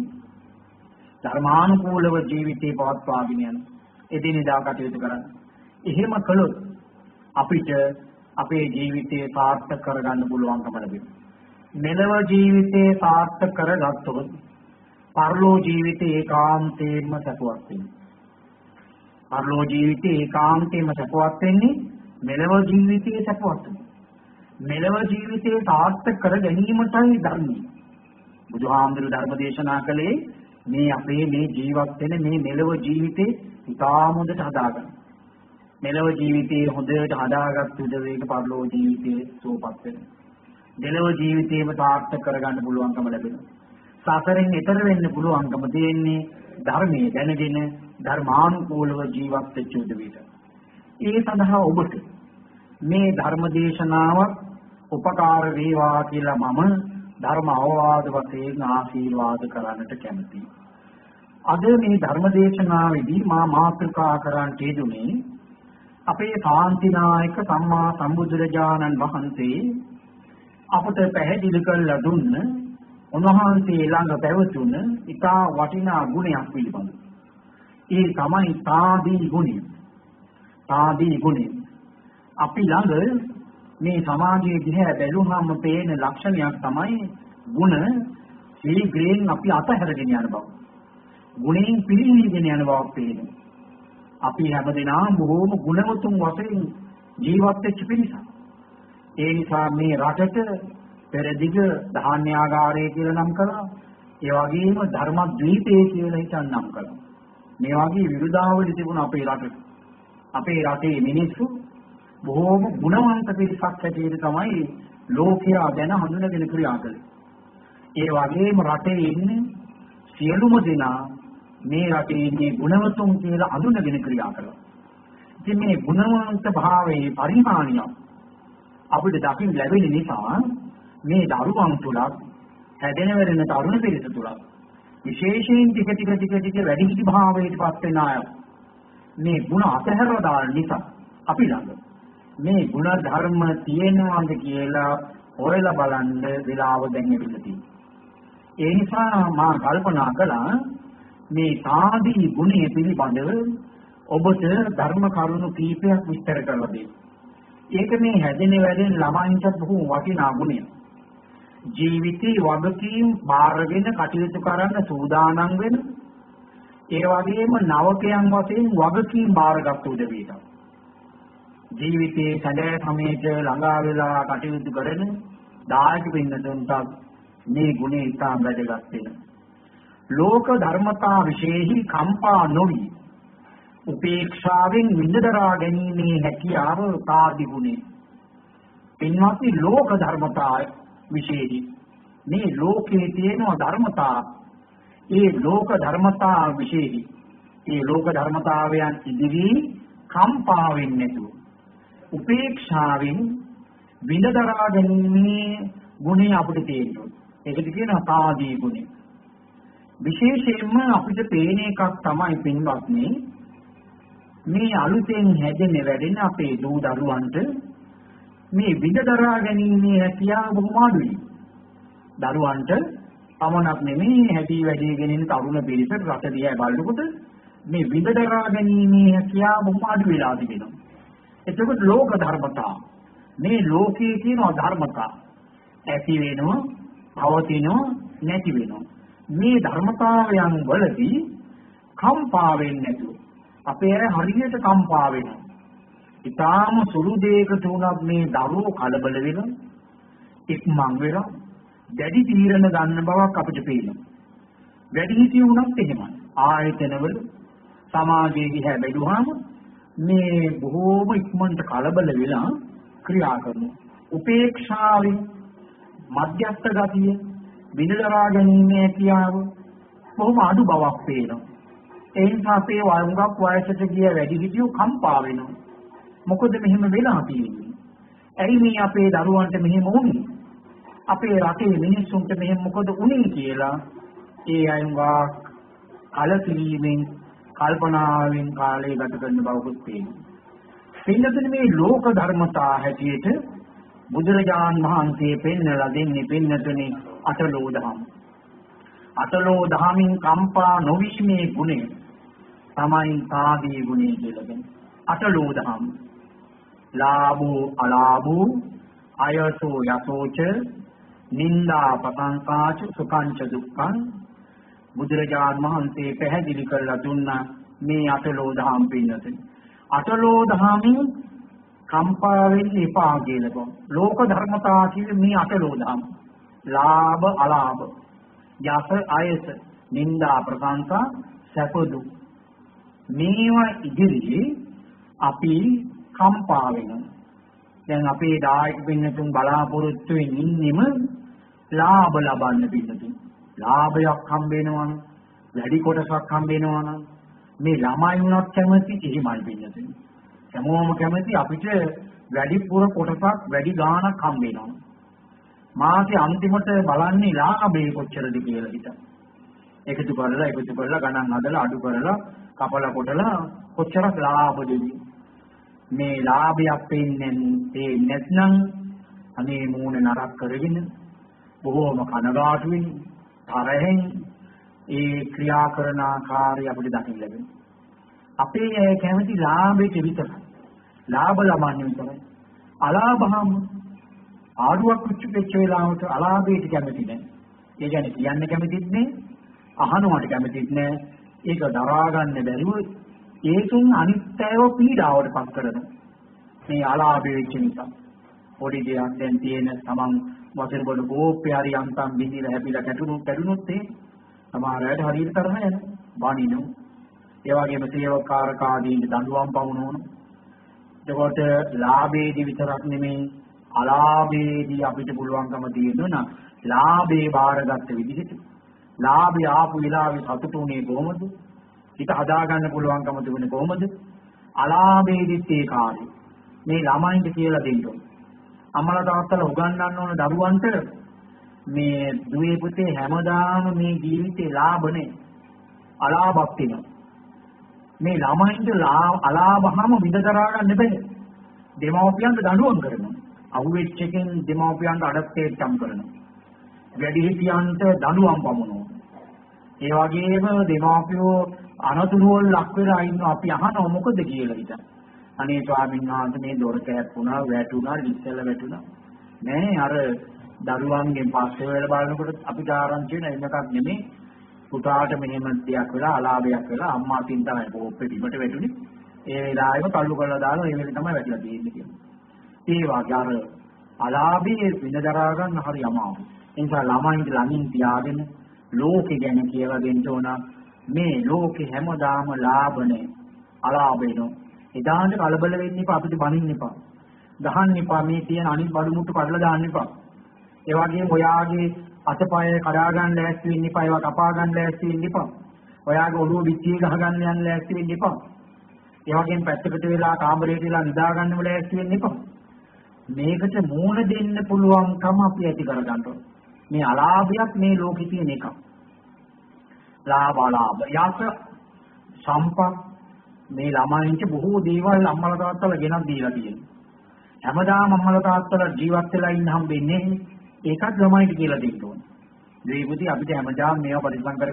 ධර්මානුකූලව ජීවිතේ පවත්වාගෙන යන්න. එදිනෙදා කටයුතු කරන්න. එහෙම කළොත් අපිට අපේ ජීවිතේ සාර්ථක කරගන්න පුළුවන්කම ලැබෙනවා. මෙලව ජීවිතේ සාර්ථක කරගත්තොත් පරලෝ ජීවිතේ ඒකාන්තයෙන්ම සතුටක් වෙනවා. පරලෝ ජීවිතේ ඒකාන්තයෙන්ම සතුටක් වෙන්නේ මෙලව ජීවිතේ සතුටක් වෙනවා. මෙලව ජීවිතේ සාර්ථක කර ගැනීමටයි ධර්මය. බුදුහාමුදුරු ධර්ම දේශනා කළේ මේ අපේ මේ ජීවත් වෙන මේ මෙලව ජීවිතේ ඉතාම හොඳට හදාගන්න. මෙලව ජීවිතේ හොඳට හදාගත්තු උදවේක පරලෝ ජීවිතේ සුවපත් වෙනවා. මෙලව ජීවිතේම සාර්ථක කරගන්න පුළුවන්කම ලැබෙනවා. සසරෙන් එතර වෙන්න පුළුවන්කම තියෙන්නේ ධර්මයේ දැනගෙන ධර්මානුකූලව ජීවත් වෙච්ච උදවියට. ඒ සඳහා ඔබට මේ ධර්ම දේශනාව උපකාර වේවා කියලා මම ධර්ම අවවාද වශයෙන් ආශිර්වාද කරන්නට කැමතියි. අද මේ ධර්ම දේශනාවේදී මා මාතෘකා කරන්නට යෙදුනේ අපේ කාන්තිනායක සම්මා සම්බුදුරජාණන් වහන්සේ අපට පැහැදිලි කරලා දුන්න උන්වහන්සේ ළඟ පැවතුන ඉතා වටිනා ගුණයක් පිළිබඳ. ඒ තමයි තාදී ගුණය. තාදී ගුණය. අපි ළඟ මේ සමාජයේ දිහා බැලුවම පේන ලක්ෂණයක් තමයි ගුණ සීග්‍රයෙන් අපි අතහැරගෙන යන බව. ගුණයෙන් පිරිහීගෙන යන බවක් පේනවා. අපි හැමදෙනාම බොහෝම ගුණවතුන් වශයෙන් ජීවත් වෙච්ච පිරිසක්. ඒ නිසා මේ රටට පෙරදිග ධාන්‍යාගාරය කියලා නම් කළා. ඒ වගේම ධර්මද්වීපය කියලා හිතන් නම් කළා. මේ වගේ විරුදාවලි තිබුණ අපේ රටේ. අපේ රටේ මිනිස්සු බොහෝම ගුණවන්ත පිරිසක් හැටියට තමයි ලෝකයා දැන හඳුනගෙන ක්‍රියා කළේ. ඒ වගේම රටේ ඉන්නේ සියලුම දෙනා මේ රටේ ඉන්නේ ගුණවතුන් කියලා හඳුනගෙන ක්‍රියා කළා. ඉතින් මේ ගුණවන්ත භාවයේ පරිහානියක් අපිට දකින්න ලැබෙන නිසා මේ දරුවන් තුලත් හැදෙන වෙරෙන තරුණ පිරිස තුලත් විශේෂයෙන් ටික වැඩිහිටි භාවයට පත් වෙන අය මේ ගුණ අතහැරලා දාන නිසා අපි ළඟ මේ ගුණ ධර්ම තියෙනවද කියලා හොයලා බලන්න වෙලාව දැන් ලැබිලා. ඒ නිසා මා කල්පනා කළා මේ සාදී ගුණය පිළිබඳව ඔබට ධර්ම කරුණු කීපයක් විස්තර කරලා දෙන්න. ඒක මේ හැදෙන වැඩෙන ළමයින්ට බොහෝ වටිනා ගුණයක්. ජීවිතේ වගකීම් බාරගෙන කටයුතු කරන්න සූදානම් වෙන ඒ වගේම නවකයන් වශයෙන් වගකීම් බාරගත් උදවියට ජීවිතයේ සැදැ සමයට ළඟා වෙලා කටයුතු කරන දායක පින්නතුන්ට මේ ගුණය ඉතා වැදගත් වෙනවා. ලෝක ධර්මතා විශේෂයි කම්පා නොවි උපේක්ෂාවෙන් විඳදරා ගැනීමේ හැකියාව තාදී ගුණය. පින්වත්නි ලෝක ධර්මතා විශේෂයි මේ ලෝකයේ තියෙන ධර්මතා ඒ ලෝක ධර්මතා විශේෂයි. ඒ ලෝක ධර්මතාවයන් ඉදිරි කම්පා වෙන්නේ නැතුව උපේක්ෂාවෙන් විඳදරා ගැනීමේ ගුණය අපිට තියෙනවා. ඒකට කියනවා තාදී ගුණය. විශේෂයෙන්ම අපිට පේන එකක් තමයි පින්වත්නි මේ අලුතෙන් හැදෙන වැඩෙන අපේ දූ දරුවන්ට මේ විඳදරා ගැනීමේ හැකියාව බොහොම අඩුයි. දරුවන්ට පමණක් නෙමෙයි හැදී වැඩිගෙන ඉන්න තරුණ පිරිසට රට දිහා බලනකොට මේ විඳදරා ගැනීමේ හැකියාව මොහොත වෙලා තිබෙනවා. එතකොට ලෝක ධර්මතා මේ ලෝකයේ තියෙන ධර්මතා ඇති වෙනවා, පවතිනවා, නැති වෙනවා. මේ ධර්මතාවයන් වලදී කම්පා වෙන්නේ නැතුව අපේ ඇය හරියට කම්පා වෙනවා. ඊටාම සුළු දෙයකට උනත් මේ දරුවෝ කලබල වෙනවා, ඉක්මන් වෙනවා, දැඩි තීරණ ගන්න බවක් අපිට පේනවා. වැඩිහිටියෝ උනත් එහෙමයි. ආයතනවල සමාජයේ දිහා බැලුවාම මේ බොහෝම ඉක්මනට කලබල වෙලා ක්‍රියා කරනවා. උපේක්ෂාවෙන් මධ්‍යස්ථ ගතිය විඳදරා ගැනීමේ හැකියාව බොහොම අඩු බවක් පේනවා. ඒ නිසා අපේ වයසක වයසට ගිය වැඩිහිටියෝ කම්පා වෙනවා. මොකද මෙහෙම වෙලා තියෙන්නේ? ඇයි මේ අපේ දරුවන්ට මෙහෙම වුනේ? අපේ රටේ මිනිස්සුන්ට මෙහෙම මොකද වුනේ කියලා ඒ අයවා කලකිරීමෙන් කල්පනාවෙන් කාලය ගත කරන බවකුත් පේනවා. පින්නතුනි මේ ලෝක ධර්මතා හැටියට බුදුරජාන් වහන්සේ පෙන්වලා දෙන්නේ පින්නතුනි අටලෝ දහම. අටලෝ දහමින් කම්පා නොවීමේ ගුණය තමයි සාදී ගුණය කියලා කියන්නේ. අටලෝ දහම. ලාභෝ අලාභෝ අයසෝ යසෝච නින්දා ප්‍රශංසාච සුඛංච දුක්ඛං බුදුරජාණන් වහන්සේ පැහැදිලි කරලා දුන්නා මේ අටලෝ දහම් පින්නතුනි. අටලෝ දහමින් කම්පා වෙන්න එපා කියලා. ලෝක ධර්මතා කියන්නේ මේ අටලෝ දහම්. ලාභ අලාභ යස අයස නින්දා ප්‍රශංසා සැප දුක් මේවා ඉදිරියේ අපි කම්පා වෙනවා. දැන් අපේ දායක පින්නතුන් බලාපොරොත්තු වෙන්නෙම ලාභ ලබන්න පින්නතුන්. ලාභයක් හම්බ වෙනවා නම් වැඩි කොටසක් හම්බ වෙනවා නම් මේ ළමයි වුණත් කැමති එහෙමයි පින්නතුන්. හැමෝම කැමති අපිට වැඩිපුර කොටසක් වැඩි ගාණක් හම්බ වෙනවා. මාසේ අන්තිමට බලන්නේ ලාභේ කොච්චරද කියලා හිතන්න. එකතු කරලා ගණන් හදලා අඩු කරලා කපලා කොටලා කොච්චරක් ලාභ දෙන්නේ. මේ ලාභයක් පෙන්නේ නැත්නම් අනේ මූණ නරක් කරගෙන බොහෝම කනගාටුවෙන් තරහෙන් ඒ ක්‍රියා කරන ආකාරය අපිට දකින්න ලැබෙනවා. අපේ අය කැමති ලාභයට විතරයි. ලාභ ලබන්නේ විතරයි. අලාභම ආඩුවක් පිච්චෙච්ච වෙලාවට අලාභයට කැමති නැහැ. ඒ කියන්නේ කියන්න කැමතිත් නෑ, අහනවට කැමතිත් නෑ. ඒක දරා ගන්න බැරිව ඒකෙන් අනිත්‍යව පීඩාවට පත් කරනවා. මේ අලාභය වෙච්ච නිසා. පොඩි දෙයක් දැන් තියෙන තමන් වසර බඩ කෝප්පේ හරි අන්තම් බිඳිලා හැපිලා කැඩුනොත් ඒ සමහර අයට හරියට තරහ යනවා. බානිනෝ. ඒ වගේම සේවකාරකාදීන්ට දඬුවම් පවුනවන. එතකොට ලාභයේදී විතරක් නෙමෙයි අලාභයේදී අපිට පුළුවන්කම තියෙනවා ලාභේ බාරගත්ත විදිහට. ලාභය ආපු වෙලාවේ සතුටුුනේ කොහොමද? හිත හදා ගන්න පුළුවන්කම තිබුණේ කොහොමද? අලාභයේදීත් ඒ කාර්යය. මේ ළමයින්ට කියලා දෙන්න ඕනේ. අම්මලා තාත්තලා උගන්වන්න ඕන දරුවන්ට මේ දුවේ පුතේ හැමදාම මේ ජීවිතේ ලාභනේ අලාභක් තියෙනවා. මේ ළමයින්ට අලාභම විඳදරා ගන්න බෑ. දෙමව්පියන්ට දඬුවම් කරනවා. අහුවෙච්ච එකෙන් දෙමව්පියන්ට අඩත්තේට්ටම් කරනවා. වැඩිහිටියන්ට දඬුවම් පමුණනවා. ඒ වගේම දෙමව්පියෝ අනතුරු වල ලක් වෙලා ඉන්න අපි අහනවා මොකද කියලා හිතන්න. අනේ ස්වාමීන් වහන්සේ මේ දොර කැප්පුණා, වැටුණා, ඉස්සෙල්ල වැටුණා. නෑ අර දරුවන්ගෙන් පස්සේ වෙලා බලනකොට අපිට ආරංචි වෙන එකක් නෙමෙයි. පුතාට මෙහෙම දෙයක් වෙලා අලාභයක් වෙලා අම්මා අතින් තමයි පොප්පේ බිමට වැටුනේ. ඒ වෙලාවෙම තල්ලු කරලා දාලා ඒ වෙලේ තමයි වැටලා තියෙන්නේ කියලා. ඒ වගේ අර අලාභයේ විඳදරා ගන්න හරි අමාරුයි. ඒ නිසා ළමයින්ට ළඟින් තියාගෙන ලෝකෙ ගැන කියලා දෙන්න ඕන. මේ ලෝකෙ හැමදාම ලාභනේ අලාභේනෝ. එදාට කලබල වෙන්න එපා, අපිට බනින්න එපා. ගහන්න එපා, මේ තියෙන අනිත් බඩු මුට්ටු කඩලා දාන්න එපා. ඒ වගේම ඔයාගේ අතපය කඩා ගන්න ලෑස්ති වෙන්න එපා, ඒවා කපා ගන්න ලෑස්ති වෙන්න එපා. ඔයාගේ ඔළුව පිටියේ ගහ ගන්න යන්න ලෑස්ති වෙන්න එපා. ඒ වගේම පැත්තකට වෙලා කාමරේට වෙලා නිදා ගන්නම ලෑස්ති වෙන්න එපා. මේකට මූණ දෙන්න පුළුවන්කම අපි ඇති කර ගන්න ඕනේ. මේ අලාභයක් මේ ලෝකේ තියෙන එකක්. ලාභ යස සම්පත් මේ ළමයින්ට බොහෝ දේවල් අම්මලා තාත්තලා ගෙනත් දීලා තියෙනවා. හැමදාම අම්මලා තාත්තලා ජීවත් වෙලා ඉන්න හම්බෙන්නේ ඒකත් ළමයින්ට කියලා දෙන්න ඕනේ. දෙවිපති අපිට හැමදාම මේවා පරිස්සම් කර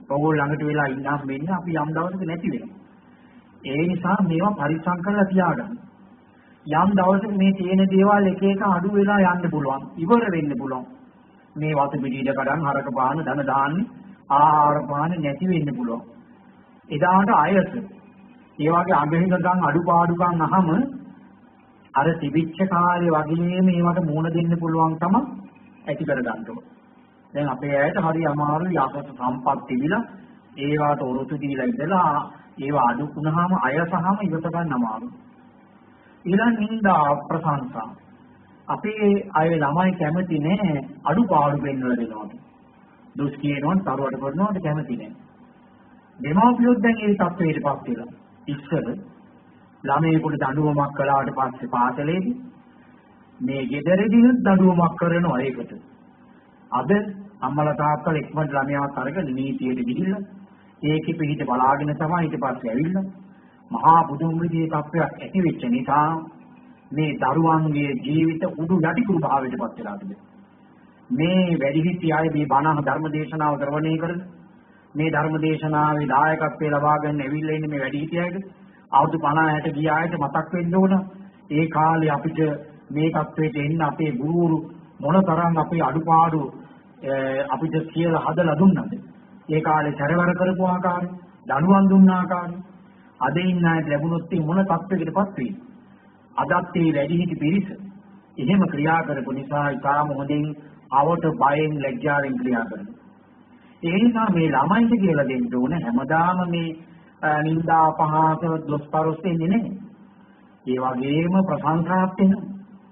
ඕගොල්ලෝ ළඟට වෙලා ඉන්නම් වෙන්නේ අපි යම් දවසක නැති වෙනවා. ඒ නිසා මේවා පරිස්සම් කරලා තියාගන්න. යම් දවසක මේ තියෙන දේවල් එක එක අඩු වෙලා යන්න පුළුවන්. ඉවර වෙන්න පුළුවන්. මේ වතු පිටියට කඩන් හරක පාන ධන දාන්නේ ආහාර පාන නැති වෙන්න පුළුවන්. එදාට අයස ඒ වගේ අගහිඟකම් අඩුපාඩුකම් අහම අර තිබිච්ච කාලේ වගේ මේවට මුණ දෙන්න පුළුවන්කම ඇති කර ගන්න ඕන. දැන් අපේ ඇයට හරි අමාරුයි යසස සම්පත් තිබිලා ඒවට ඔරොත්තු දීලා ඉඳලා ඒවා අඩු වුණාම අයසහම ඉවත ගන්න අමාරුයි. ඊළඟ නින්දා ප්‍රශංසා අපේ අය ළමයි කැමති නෑ අඩුපාඩු පෙන්වලා දෙනවට. දුස් කියනවන් තරුවට කරනවට කැමති නෑ. දෙමාපියොත් දැන් ඒ තත්ත්වයටපත් වෙලා. ඉස්සර ළමයෙකුට දඬුවමක් කළාට පස්සේ පාසලේදී මේ ගෙදරදීනුත් දඬුවමක් කරනවා ඒකට. අද අම්මලා තාත්තලා ඉක්මනට ළමයාවත් අරගෙන නීතියට ගිහිල්ලා ඒකෙ පිටිට බලාගෙන තමයි ඊට පස්සේ ඇවිල්ලා මහා පුදුම විදිහේ තත්ත්වයක් ඇති වෙච්ච නිසා මේ දරුවන්ගේ ජීවිත උඩු යටිකුරු භාවයටපත් වෙලා තිබෙනවා. මේ වැඩිහිටි අය මේ බණ ධර්ම දේශනාව කරවන්නේ කරන මේ ධර්ම දේශනාවේ දායකත්වයේ ලබා ගන්න ඇවිල්ලා ඉන්නේ මේ වැඩිහිටි අයට අවුරුදු 50 60 ගිය අයට මතක් වෙන්න ඕන ඒ කාලේ අපිට මේ තත්ත්වයට එන්න අපේ ගුරු මොනතරම් අපේ අඩුපාඩු අපිට කියලා හදලා දුන්නද ඒ කාලේ සැරවර කරපු ආකාරය දනුවන් දුන්න ආකාරය අද ඉන්න අයට ලැබුණොත් මොන තත්ත්වයකටපත් වෙයි අදත් මේ වැඩිහිටි පිරිස එහෙම ක්‍රියා කරපු නිසා ඉතාම හොඳින් අවට බයෙන් ලැජ්ජාවෙන් ක්‍රියා කරනවා ඒ නිසා මේ ළමයින්ට කියලා දෙන්න ඕන හැමදාම මේ නින්දා අපහාස දොස්පරොස් දෙන්නේ නැහැ. ඒ වගේම ප්‍රශංසාත් වෙනවා.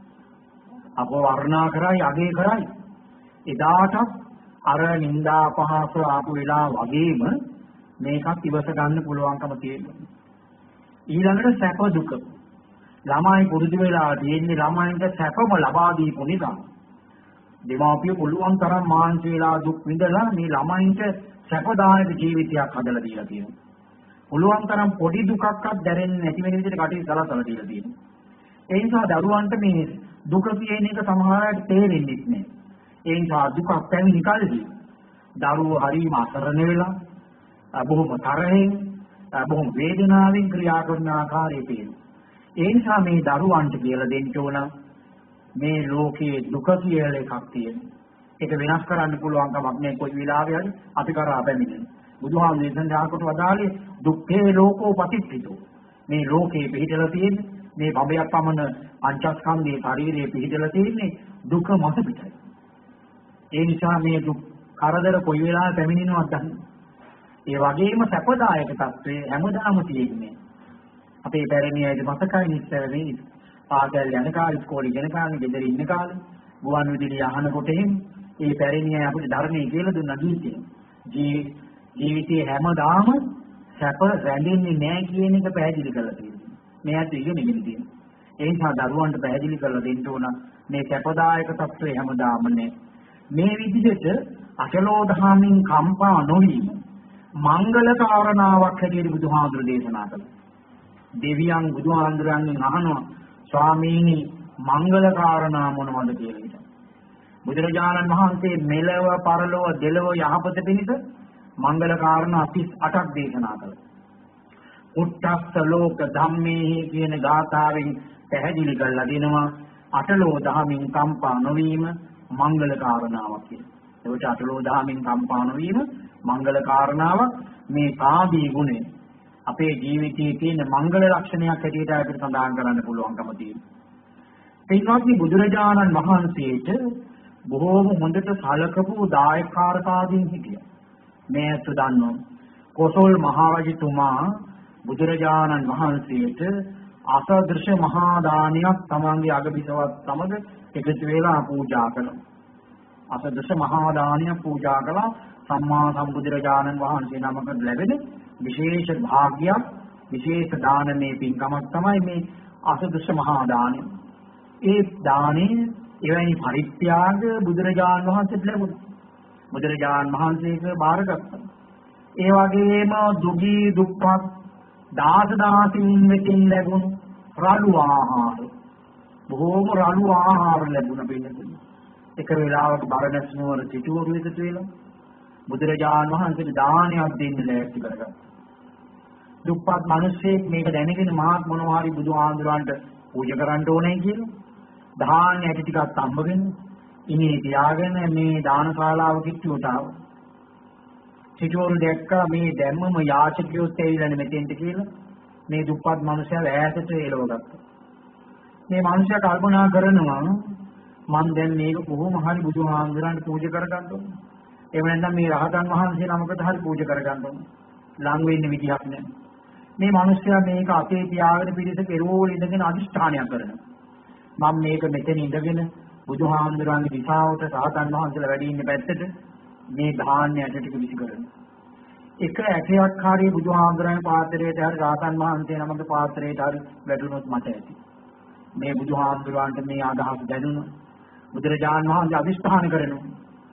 අප වර්ණනා කරයි අගේ කරයි. එදාට අර නින්දා අපහාස ආපු වෙලාව වගේම මේකත් ඉවස ගන්න පුළුවන්කම තියෙනවා. ඊළඟට සැප දුක. ළමයි පුරුදු වෙලා තියෙන්නේ ළමයින්ට සැපම ලබා දීපු නිසා. දෙමාපිය පුළුවන් තරම් මානසික වෙලා දුක් විඳලා මේ ළමයින්ට සැපදායක ජීවිතයක් හදලා දීලා තියෙනවා. පුළුවන් තරම් පොඩි දුකක්වත් දැනෙන්නේ නැති වෙන විදිහට කටයුතු සලසලා දීලා තියෙනවා. ඒ නිසා දරුවන්ට මේ දුක කියන එක සමහර අයට තේරෙන්නේ නැහැ. ඒ නිසා දුකක් පැමිණි කලදී දරුවෝ හරිම අසරණ වෙලා බොහොම තරහෙන් බොහොම වේදනාවෙන් ක්‍රියා කරන ආකාරය පේනවා. ඒ නිසා මේ දරුවන්ට කියලා දෙන්න ඕන මේ ලෝකයේ දුක කියලා එකක් තියෙනවා. ඒක වෙනස් කරන්න පුළුවන් කමක් නැහැ කොයි වෙලාවෙ හරි අපි කරා පැමිණෙන. බුදුහාමුදුරේ සඳහන් වදාළේ දුක්ඛේ ලෝකෝ පටිච්චිතෝ. මේ ලෝකේ පිහිටලා තියෙන්නේ මේ භවයක් පමණ පංචස්කන්ධයේ ශරීරයේ පිහිටලා තියෙන්නේ දුක මත පිටයි. ඒ නිසා මේ දුක් කරදර කොයි වෙලාවෙ පැමිණෙනවද දන්නේ. ඒ වගේම සැපදායක තත්ත්වයේ හැමදාම තියෙන්නේ. අපේ පැරණි අය මතකයි නිස්සරදී පාසල් යන කාලේ ඉස්කෝලේ යන කාලේ ගෙදර ඉන්න කාලේ ගුවන් විදුලිය අහනකොට මේ පැරණි අය අපිට ධර්මයේ කියලා දුන්නා ගීතේ. ජීවිතේ හැමදාම සැප රැඳෙන්නේ නැහැ කියන එක පැහැදිලි කරලා තියෙනවා. මෙයාට ඉගෙනගෙන තියෙනවා. ඒ නිසා දරුවන්ට පැහැදිලි කරලා දෙන්න ඕන මේ සැපදායක තත්ත්වය හැමදාම නැහැ. මේ විදිහට අචලෝ දහමින් කම්පා නොවි මංගල කාරණාවක් හැටියට බුදුහාමුදුරු දේශනා කළා. දෙවියන් බුදුහාමුදුරන්ගෙන් අහනවා ස්වාමීනි මංගල කාරණා මොනවද කියලා හිතන්න. බුදුරජාණන් වහන්සේ මෙලව පරලොව දෙලොව යහපත පිණිස මංගල කාරණා 38ක් දේශනා කළා. උත්තස්ස ලෝක ධම්මේහි කියන ගාථාවෙන් පැහැදිලි කරලා දෙනවා අටලෝ දහමින් කම්පා නොවීම මංගල කාරණාවක් කියලා. ඒකට අටලෝ දහමින් කම්පා නොවීම මංගල කාරණාවක් මේ සාදී ගුණය අපේ ජීවිතයේ තියෙන මංගල ලක්ෂණයක් හැටියට අපිට සඳහන් කරන්න පුළුවන්කම තියෙනවා. පින්වත්නි බුදුරජාණන් වහන්සේට බොහෝම හොඳට සලකපු දායකාරකාදීන් හිටියා. මේ අත දන්නෝ කොසල් මහරජතුමා බුදුරජාණන් වහන්සේට අසදෘශ්‍ය මහා දානයක් තමන්ගේ අගබිසවත් සමග එකතු වෙලා පූජා කළා. අසදෘශ්‍ය මහා දානයක් පූජා කළා සම්මා සම්බුදුරජාණන් වහන්සේ නමකට ලැබෙන විශේෂ භාග්‍යයක් විශේෂ දානමේ පින්කමක් තමයි මේ අසදෘශ්‍ය මහා දානය. ඒ දානේ එවැනි පරිත්‍යාග බුදුරජාණන් වහන්සේට ලැබුණා. බුදුරජාණන් වහන්සේක බාරගත්තා. ඒ වගේම දුගී දුප්පත් දාස දාසීන් වෙතින් ලැබුණු රළු ආහාර බොහෝම රළු ආහාර ලැබුණ පිළිතුරු. එක වෙලාවක බරණැස් නුවර සිටුවරු එකතු වෙලා බුදුරජාණන් වහන්සේට දානයක් දෙන්න ලෑස්ති කරගත්තා. දුප්පත් මිනිස්සෙක් මේක දැනගෙන මහත් මොනවා හරි බුදුහාමුදුරන්ට පූජා කරන්න ඕනේ කියලා දාන ඇටි ටිකක් අම්බගෙන ඉනේ තියාගෙන මේ දානශාලාව කිට්ටුවට ආවා. සිටුවරු දැක්කා මේ දැම්මම යාචකයෝත් ඇවිල්ලානේ මෙතෙන්ට කියලා මේ දුප්පත් මිනිසයා ඈතට එලව ගත්තා. මේ මිනිසයා කල්පනා කරනවා මම දැන් මේක කොහොම හරි බුදුහාමුදුරන්ට පූජා කරගන්න ඕනේ. එහෙම නැත්නම් මේ රහතන් වහන්සේ නමකට හරි පූජා කරගන්න ඕනේ. ලඟ වෙන්න විදිහක් නැහැ. මේ මිනිස්සයා මේක අපේ තියාගෙන පිළිස කෙරෝල ඉඳගෙන අදිෂ්ඨානයක් කරනවා. මම මේක මෙතන ඉඳගෙන බුදුහාමුදුරන්ගේ දිශාවට රහතන් වහන්සේලා වැඩි ඉන්න පැත්තට මේ ධාන්‍ය ඇට ටික විසි කරනවා. එක ඇටයක් හරිය බුදුහාමුදුරන්ගේ පාත්‍රයට හරි රහතන් වහන්සේ නමගේ පාත්‍රයට හරි වැටුනොත් මට ඇති. මේ බුදුහාමුදුරන්ට මේ අදහස් දැනුණා. බුදුරජාණන් වහන්සේ අදිෂ්ඨාන කරනවා.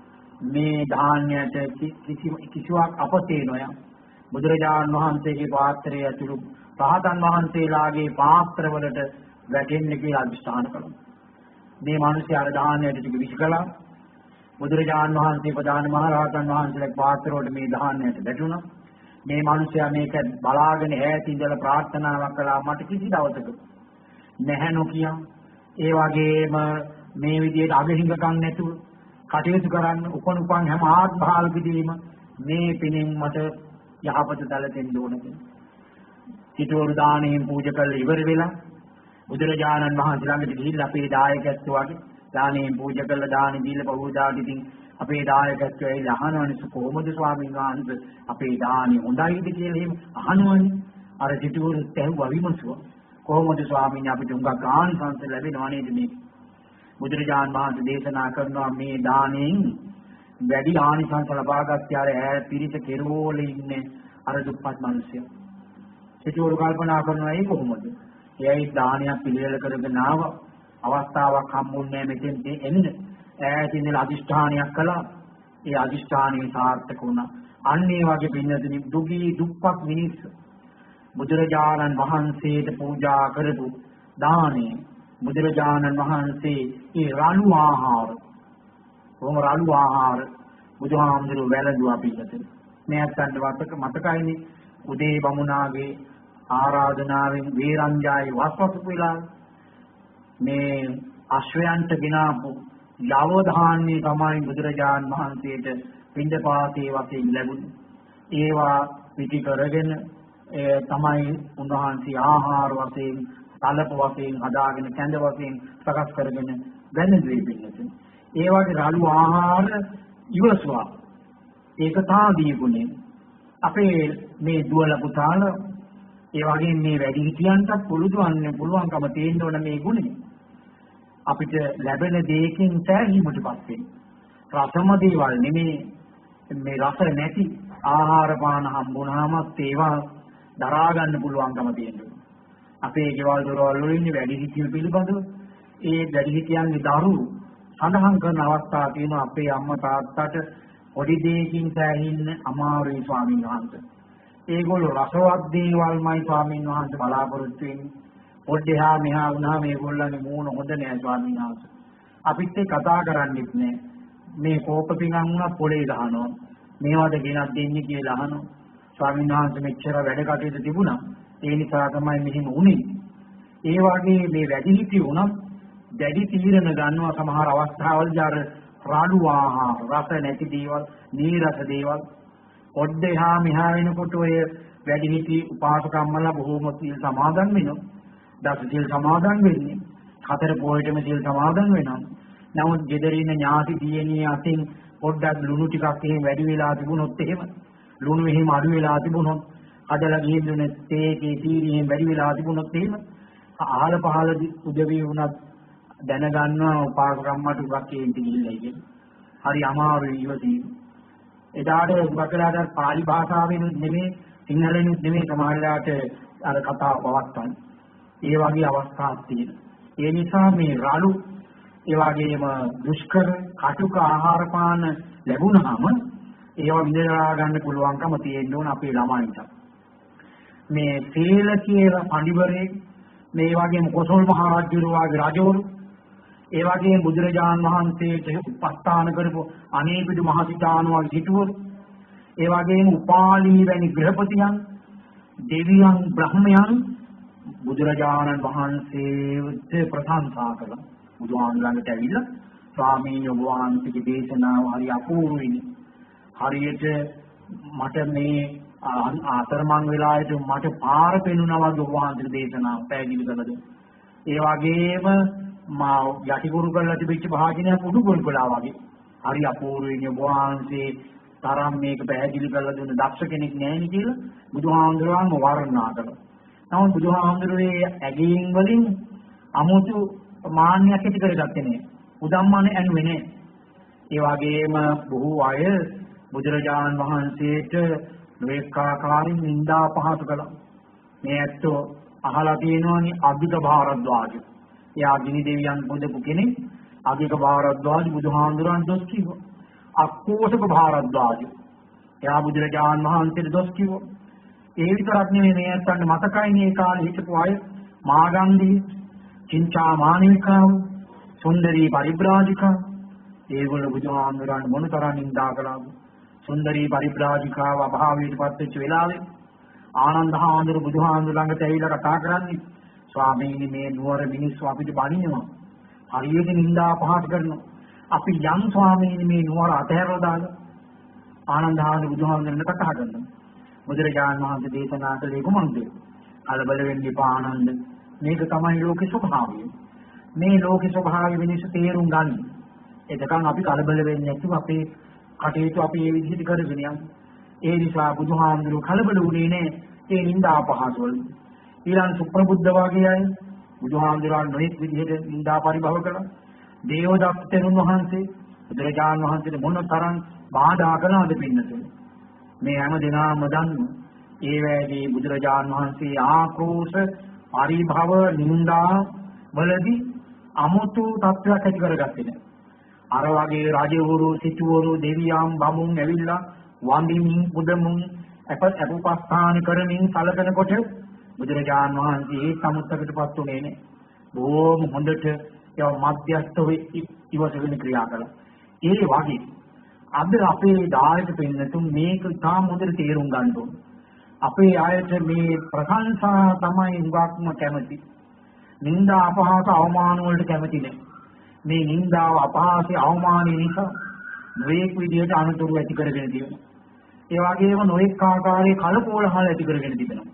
මේ ධාන්‍යයට කිසිවක් අපතේ නොය. බුදුරජාණන් වහන්සේගේ පාත්‍රය ඇතුළු රහතන් වහන්සේලාගේ පාත්‍රවලට වැටෙන්න කියලා අදිෂ්ඨාන කළා. මේ මිනිස්සු අර ධාන්‍යයට ටික විසි කළා. බුදුරජාණන් වහන්සේ ප්‍රධාන මහ රහතන් වහන්සේලාගේ පාත්‍රවලට මේ ධාන්‍යයට වැටුණා. මේ මිනිස්සයා මේක බලාගෙන ඈත ඉඳලා ප්‍රාර්ථනාවක් කළා මට කිසි දවසක නැහැ නොකිය. ඒ වගේම මේ විදිහට අගහිඟකම් නැතුව කටයුතු කරන්න උපන් හැම ආත්මභාවකදීම මේ පිනෙන් මට යහපත දැලෙන්න ඕන කියලා. සිටුවරු දාණයෙන් පූජා කරලා ඉවර වෙලා බුදුරජාණන් වහන්සේ ළඟට ගිහිල්ලා අපේ දායකත්වය වගේ දාණයෙන් පූජා කරලා දාන දීලා පහුදාට ඉතින් අපේ දායකත්වය ඇවිල්ලා අහනවනේ කොහොමද ස්වාමීන් වහන්සේ අපේ දාණය හොඳයිද කියලා එහෙම අහනවනේ. අර සිටුවරු තැහුවා විමසුවා. කොහොමද ස්වාමීන් අපිට උඟක් ආනිසංස ලැබෙනව නේද මේ? බුදුරජාණන් වහන්සේ දේශනා කරනවා මේ දාණයෙන් වැඩි ආනිසංස ලබාගත් යාර ඈ පිරිස කෙරවල ඉන්නේ අර දුප්පත් මිනිස්සයා. සිටුවරු කල්පනා කරනවා ඒ කොහොමද? එයයි දානයක් පිළිවෙල කරගෙන ආව අවස්ථාවක් හම්බුන්නේ මෙතෙන් එන්න ඈත ඉඳලා අදිෂ්ඨානයක් කළා. ඒ අදිෂ්ඨානයේ සාර්ථක වුණා. අන්න ඒ වගේ පින්නතුනි දුගී දුප්පත් මිනිස්සු බුදුරජාණන් වහන්සේට පූජා කරපු දානේ බුදුරජාණන් වහන්සේ ඒ රළු ආහාර කොහොම රළු ආහාර බුදුහාමුදුරුවෝ වැළඳුවා පිළිතුරු. මේ අත්දැක මතකයිනේ උදේ බමුණාගේ ආරාධනාවෙන් වේරංජායි වස්වසු වෙලා මේ අශ්වයන්ට ගෙනාපු යව ධාන්‍ය තමයි බුදුරජාණන් වහන්සේට පින්දපාතේ වශයෙන් ලැබුණේ. ඒවා පිටි කරගෙන තමයි උන්වහන්සේ ආහාර වශයෙන් තලප වශයෙන් හදාගෙන කැඳ වශයෙන් සකස් කරගෙන වැළඳුවේ පිළිතුරු. ඒ වගේ රළු ආහාර ඉවසුවා. ඒක තාදීගුණේ අපේ මේ දුවල පුතාල ඒ වගේ මේ වැඩි හිටියන්ට පුළුවන්කම තියෙන්න ඕන මේ ගුණය. අපිට ලැබෙන දෙයකින් සෑහීමටපත් වෙන්න. රසම දේවල් නෙමේ මේ රස නැති ආහාර පාන හම්බුනහම ඒවා දරා ගන්න පුළුවන්කම තියෙන්න ඕන. අපේ ගෙවල් දොරවල් වල ඉන්නේ වැඩි හිටියෝ පිළිබඳව ඒ වැඩි හිටියන්ගේ දරුවෝ සඳහන් කරන අවස්ථා තියෙනවා අපේ අම්මා තාත්තට පොඩි දෙයකින් සෑහින්න අමාරුයි ස්වාමීන් වහන්සේ. ඒගොල්ලෝ රසවත් දේවල්මයි ස්වාමීන් වහන්සේ බලාපොරොත්තු වෙන්නේ. පොඩ්ඩේ හා මෙහා වුණා මේගොල්ලන්ගේ මූණ හොඳ නෑ ස්වාමීන් වහන්සේ. අපිත් ඒ කතා කරන්නෙත් නෑ. මේ කෝප පිඟන් වුණා පොලේ ගහනවා. මේවට ගෙනත් දෙන්නේ කියලා අහනවා. ස්වාමීන් වහන්සේ මෙච්චර වැඩ කටයුතු තිබුණා. ඒ නිසා තමයි මෙහෙම වුනේ. ඒ වගේ මේ වැඩි හිටි වුණා දැඩි තීරණ ගන්නවා සමහර අවස්ථාවලදී අර රළු ආහාර රස නැති දේවල් නීරස දේවල් පොඩ්ඩේ හා මෙහා වෙනකොට ඔය වැඩි හිටි උපාසකම්මලා බොහෝම සීල් සමාදන් වෙනවා. දස සීල් සමාදන් වෙන්නේ. හතර පොයටම සීල් සමාදන් වෙනවා. නමුත් ගෙදරින් ඥාති දියණිය අතින් පොඩ්ඩක් ලුණු ටිකක් එහෙම වැඩි වෙලා තිබුණොත් එහෙම ලුණු එහෙම අඩු වෙලා තිබුණොත් අදලා ගිහින් තේකේ තීරියෙන් වැඩි වෙලා තිබුණොත් එහෙම අහල පහල උදවි වුණත් දැනගන්නවා උපාසකම්මට උගක් කේන්ති ගිහිල්ලා කියන. හරි අමාරුයි ඉවසීම. එදාට උගකලාට පාලි භාෂාවෙන් නෙමෙයි සිංහලෙන් නෙමෙයි සමහරලාට අර කතාව පවත්වන්නේ. ඒ වගේ අවස්ථාවක් තියෙනවා. ඒ නිසා මේ රළු ඒ වගේම දුෂ්කර කටුක ආහාර පාන ලැබුණාම ඒවා විඳලා ගන්න පුළුවන්කම තියෙන්න ඕන අපේ ළමයින්ට. මේ සීල කියලා පඬිවරේ මේ වගේම කොසල් මහ රජුරු වගේ රජවරු ඒ වගේම බුදුරජාන් වහන්සේට උපස්ථාන කරපු අනේපිඩු මහසිතාණු වගේ සිටුවරු ඒ වගේම උපාලී වැනි ගෘහපතියන්, දෙවියන්, බ්‍රහ්මයන් බුදුරජාණන් වහන්සේට ප්‍රශංසා කළා. බුදුහාමුදුරන්ට ඇවිල්ලා ස්වාමීන් වහන්සේගේ දේශනාව හරි අපූර්වයි. හරියට මට මේ අතරමං වෙලාවට මට පාර පෙනුනා වගේ වහන්සේගේ දේශනාව පැහැදිලි කළද. ඒ වගේම මා යටිකුරු කරලා තිබිච්ච භාජනයක් උඩු ගොල් කළා වගේ. හරි අපූර්වයි වහන්සේ තරම් මේක පැහැදිලි කරලා දුන්න දක්ෂ කෙනෙක් නෑනේ කියලා බුදුහාමුදුරුවන්ව වර්ණනා කළා. නමුත් බුදුහාමුදුරුවේ ඇගීම් වලින් අමුතු මාන්නයක් ඇති කරගත්තේ නෑ. උදම්මනේ ඇනුවේ නෑ. ඒ වගේම බොහෝ අය බුදුරජාණන් වහන්සේට මේකාකාරින් නිඳා පහත කළා. මේ ඇත්තෝ අහලා තියෙනවානේ අධික භාරද්වාජ. එයා ගිනි දෙවියන් පොදපු කෙනෙක්. අධික භාරද්වාජ බුදුහාමුදුරන් දොස් කිව්වා. අක්කෝසක භාරද්වාජ. එයා බුදුරජාණන් වහන්සේට දොස් කිව්වා. ඒ විතරක් නෙමෙයි මේ ඇත්තන්ට මතකයි මේ කාලේ හිටපු අය මාගන්දී, චින්චාමානිකාව, සුන්දරී පරිබ්‍රාජිකා. ඒගොල්ලෝ බුදුහාමුදුරන් මොනතරම් නිඳා කළාද? සුන්දරී පරිබ්‍රාජිකාව අභාවයට පත් වෙච්ච වෙලාවේ ආනන්ද හාමුදුරු බුදුහාමුදුර ළඟට ඇවිල්ලා කතා කරන්නේ, ස්වාමීනි මේ නුවර මිනිස්සු අපිට බනිනවා. හරියට නිඳා පහත් කරනවා. අපි යම් ස්වාමීනි මේ නුවර අතහැරලා දාලා ආනන්ද හාමුදුරු බුදුහාමුදුරන්ට කතා කරනවා. බුදුරජාණන් වහන්සේ දේශනා කළේ කොහොමද? කලබල වෙන්න එපා ආනන්ද. මේක තමයි ලෝකේ ස්වභාවය. මේ ලෝකේ ස්වභාවය මිනිස්සු තේරුම් ගන්න. එතකන් අපි කලබල වෙන්නේ නැතුව අපේ කටයුතු අපි මේ විදිහට කරගෙන යමු. ඒ නිසා බුදුහාමුදුරුවෝ කලබල වුණේ නැහැ ඒ නින්දා අපහාස වල. ඊළඟ සුප්‍රබුද්ධ වගේ අය බුදුහාමුදුරුවෝ නොඑක් විදිහට නින්දා පරිභව කළා. දේවදත්ත තෙරුන් වහන්සේ බුදුරජාණන් වහන්සේට මොන තරම් බාධා කළාද පින්නතුනේ. මේ හැම දිනම දන්නු ඒ වේදී බුදුරජාණන් වහන්සේ ආක්‍රෝෂ පරිභව නින්දා වලදී අමුතු තත්ත්වයක් ඇති කරගත්තේ නැහැ. අර වගේ රජවරු, සිටුවරු, දෙවියන්, බමුන් ඇවිල්ලා වඳිමින්, පුදමුන්, අපුපස්ථාන කරමින් සැලකනකොට බුදුරජාණන් වහන්සේ ඒ සමුත්තකටපත් උනේ නැහැ. බොහොම හොඳට ඒව මධ්‍යස්ථව ඉවසගෙන ක්‍රියා කළා. ඒ වගේ අද අපේ දායක පින්නතුන් මේක තාම හොඳට තේරුම් ගන්න ඕන. අපේ ආයත මේ ප්‍රශංසා තමයි හුඟක්ම කැමති. නිന്ദා අපහාස අවමාන වලට කැමති නැහැ. මේ නිന്ദාව අපහාසය අවමානය නිසා නොඑක් විදිහට අනුතුරු ඇති කරගෙන තියෙනවා. ඒ වගේම නොඑක් ආකාරයේ කලකෝලහල ඇති කරගෙන තිබෙනවා.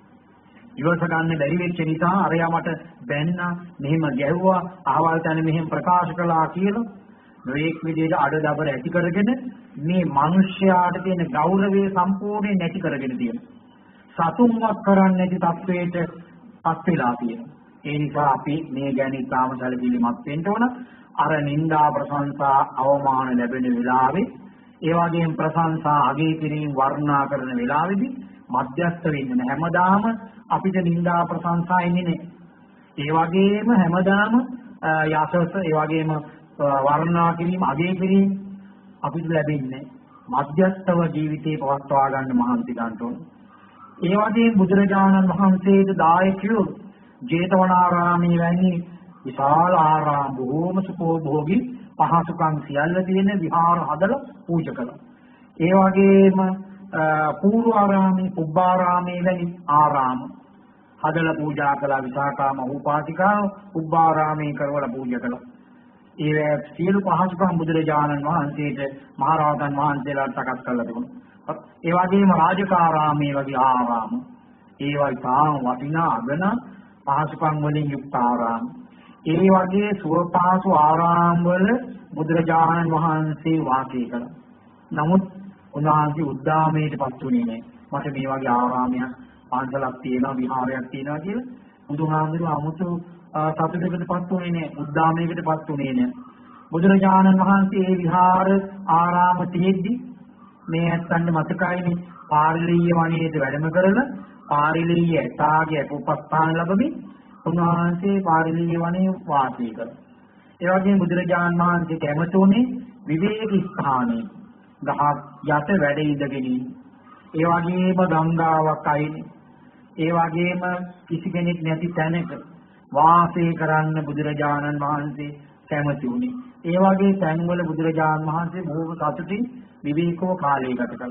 ඉවස ගන්න බැරි වෙච්ච නිසා අරයා මට බැන්නා, මෙහෙම ගැහුවා, අහවල් තැන මෙහෙම ප්‍රකාශ කළා කියලා නොඑක් විදිහට අඩදබර ඇති කරගෙන මේ මිනිස්යාට තියෙන ගෞරවය සම්පූර්ණයෙන් නැති කරගෙන තියෙනවා. සතුන්වත් කරන්නේ නැති තත්වයට පත් වෙලා තියෙනවා. ඒ නිසා අපි මේ ගැන ඉතාම සැලකිලිමත් වෙන්න ඕන. අර නිന്ദා ප්‍රශංසා අවමාන ලැබෙන වෙලාවේ, ඒ වගේම ප්‍රශංසා අගය කිරීම වර්ණනා කරන වෙලාවේදී මධ්‍යස්ථ වෙන්න නැහැ. හැමදාම අපිට නිന്ദා ප්‍රශංසා එන්නේ නැහැ. ඒ වගේම හැමදාම යසස, ඒ වගේම වර්ණනා කිරීම අගය කිරීම අපිට ලැබෙන්නේ මධ්‍යස්ථව ජීවිතේ පවත්වා ගන්න මහන්සි ගන්න ඕන. ඒ වගේම බුදුරජාණන් වහන්සේට දායකයෝ ජේතවනාරාමයේ වැනි විශාල ආරාම, බොහෝම සුඛෝභෝගී පහසුකම් සියල්ල තියෙන විහාර හදලා පූජා කළා. ඒ වගේම පූර්වාරාමයේ, පුබ්බාරාමයේ වැනි ආරාම හදලා පූජා කළා. විසාකා මහෝපාතිකා පුබ්බාරාමයේ කරවලා පූජා කළා. ඒ සියලු පහසුකම් බුදුරජාණන් වහන්සේට මහරහතන් වහන්සේලාට සකස් කරලා තිබුණා. ඒ වගේම රාජකාරාමයේ වගේ ආරාම, ඒවා ඉතාම වටිනා අගන පහසුකම් වලින් යුක්ත ආරාම. ඒ වගේ සුවපහසු ආරාම වල බුදුරජාණන් වහන්සේ වාසය කළා. නමුත් උන්වහන්සේ උද්දාමයටපත් වුණේ නැහැ. මට මේ වගේ ආරාමයක්, පන්සලක් තියෙනවා, විහාරයක් තියෙනවා කියලා බුදුහාමුදුරුවෝ 아무තු සතුටකටපත් වුණේ නැහැ. උද්දාමයකටපත් වුණේ නැහැ. බුදුරජාණන් වහන්සේ මේ විහාර ආරාම තියෙද්දි මේ ඇත්තන්ට මතකයිනේ පාරිලීය වනයේට වැඩම කරලා පාරිලීය ඇතාගේ උපස්ථාන ලැබෙමින් උන්වහන්සේ පාරිලීය වනයේ වාසය කළා. ඒ වගේම බුදුරජාණන් වහන්සේ කැමතුනේ විවේක ස්ථානයේ ගහක් යට වැඩ ඉඳගෙන. ඒ වගේම ගංගාවක් අයිනේ. ඒ වගේම කිසි කෙනෙක් නැති තැනක වාසය කරන්න බුදුරජාණන් වහන්සේ කැමති වුණේ. ඒ වගේ තැන්වල බුදුරජාණන් වහන්සේ බොහෝ සතුටින් විවේකව කාලය ගත කළා.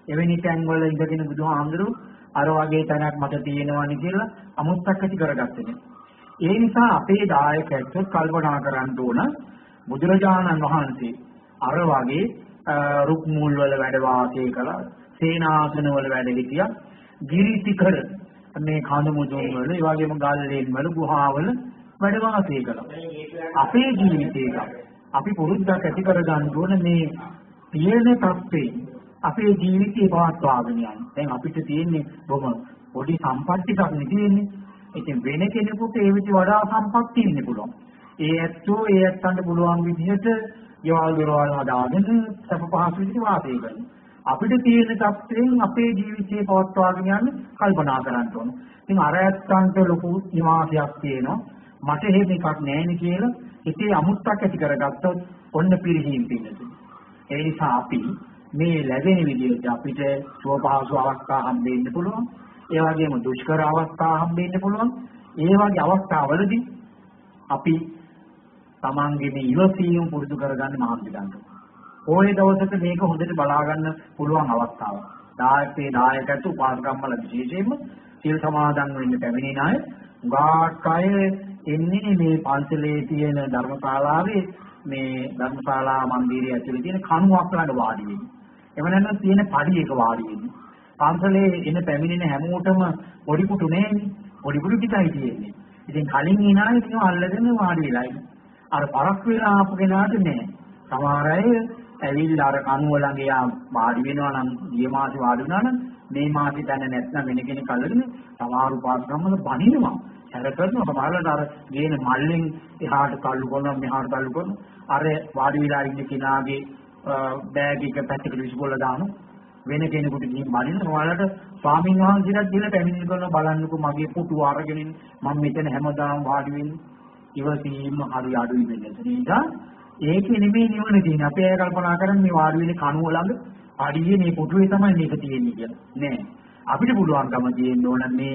එවැනි තැන්වල ඉඳගෙන බුදුහාමුදුරු අර වගේ තැනක් මට තියෙනවානේ කියලා අමුත්තක් ඇති කරගත්තේ. ඒ නිසා අපේ දායකයන්ට කල්පනා කරන්න ඕන බුදුරජාණන් වහන්සේ අර වගේ රුක් මුල් වල වැඩ වාසය කළා, සේනාසන වල වැඩ හිටියා, ගිරිතිකර මේ කඳ මුදුන් වල, ඒ වගේම ගල්ලෙන් වල, ගුහාවල වැඩ වාසය කළා. අපේ ජීවිතේක අපි පුරුද්දක් ඇති කරගන්න ඕන මේ තියෙන තත්ත්වේ අපේ ජීවිතේ පවත්වාගෙන යන්න. දැන් අපිට තියෙන්නේ බොහොම පොඩි සම්පත් ටිකක් නෙදීන්නේ. ඉතින් වෙන කෙනෙකුට ඒ විදිහ වඩා සම්පත් තියෙන්න පුළුවන්. ඒ ඇත්තන්ට පුළුවන් විදිහට යවල් දරවල් හදාගෙන සප පහසු විදිහට වාසය කරනවා. අපිට තියෙන තත්ත්වයෙන් අපේ ජීවිතේ පවත්වාගෙන යන්න කල්පනා කරන්න ඕන. ඉතින් අර ඇත්තන්ට ලොකු නිවාසයක් තියෙනවා. මට එහෙම එකක් නැහැ කියලා ඉතින් අමුත්තක් ඇති කරගත්තොත් ඔන්න පිරිහීම් පින්නතුනි. ඒ නිසා අපි මේ ලැබෙන විදිහට අපිට සුවපහසු අවස්ථා හම්බෙන්න පුළුවන්. ඒ වගේම දුෂ්කර අවස්ථා හම්බෙන්න පුළුවන්. ඒ වගේ අවස්ථාවලදී අපි තමන්ගේ ඉවසීම පුරුදු කරගන්න මහන්සි ගන්න. ඕනේ දවසක මේක හොඳට බලා ගන්න පුළුවන් අවස්ථාවක්. දායකයන්ට උපාසකම්මල විශේෂයෙන්ම සීල් සමාදන් වෙන්න පැමිණෙන අය ගාකය එන්නේ මේ පන්සලේ තියෙන ධර්මශාලාවේ මේ ධර්මශාලා මන්දිරය ඇතුලේ තියෙන කණුවක් ළඟ වාඩි වෙන්නේ. එව නැත්නම් තියෙන පඩියක වාඩි වෙන්නේ. පන්සලේ එන පැමිණෙන හැමෝටම පොඩි කුටු නෑනේ. පොඩි කුටු ටිකයි තියෙන්නේ. ඉතින් කලින් එන අය ඉතින් අල්ලගෙන වාඩි වෙලා ඉන්නේ. අර පරක් වෙලා ආපු කෙනාට නෑ. සමහර අය ඇවිල්ලා අර කණුව ළඟ යා වාඩි වෙනවා නම් ගිය මාසේ වාඩි වුණා නම් මේ මාසේ දැන නැත්නම් වෙන කෙනෙක් අල්ලගෙන සමහර උපාසකම්මල බනිනවා. හැර කරනවා. සමහරවිට අර ගේන මල්ලෙන් එහාට තල්ලු කරනවා මෙහාට තල්ලු කරනවා. අර වාඩි වෙලා ඉන්න කෙනාගේ බෑග් එක පැත්තකට විසිකොල්ල දානවා. වෙන කෙනෙකුට ගිහින් බලින්න ඔයාලට ස්වාමීන් වහන්සේලාට දීලා පැමිණිලි කරන බලන්නකෝ මගේ පුටුව අරගෙන මම මෙතන හැමදාම වාඩි වෙන්නේ. ඉවසීම හරි අඩුයි වෙන්නේ. ඒකේ නෙමෙයි නිවන තියෙන්නේ. අපි අය කල්පනා කරන්නේ මේ වාඩි වෙන්නේ කණුව ළඟ අඩියේ මේ පුටුවේ තමයි මේක තියෙන්නේ කියලා. නෑ. අපිට පුළුවන්කම තියෙන්න ඕන මේ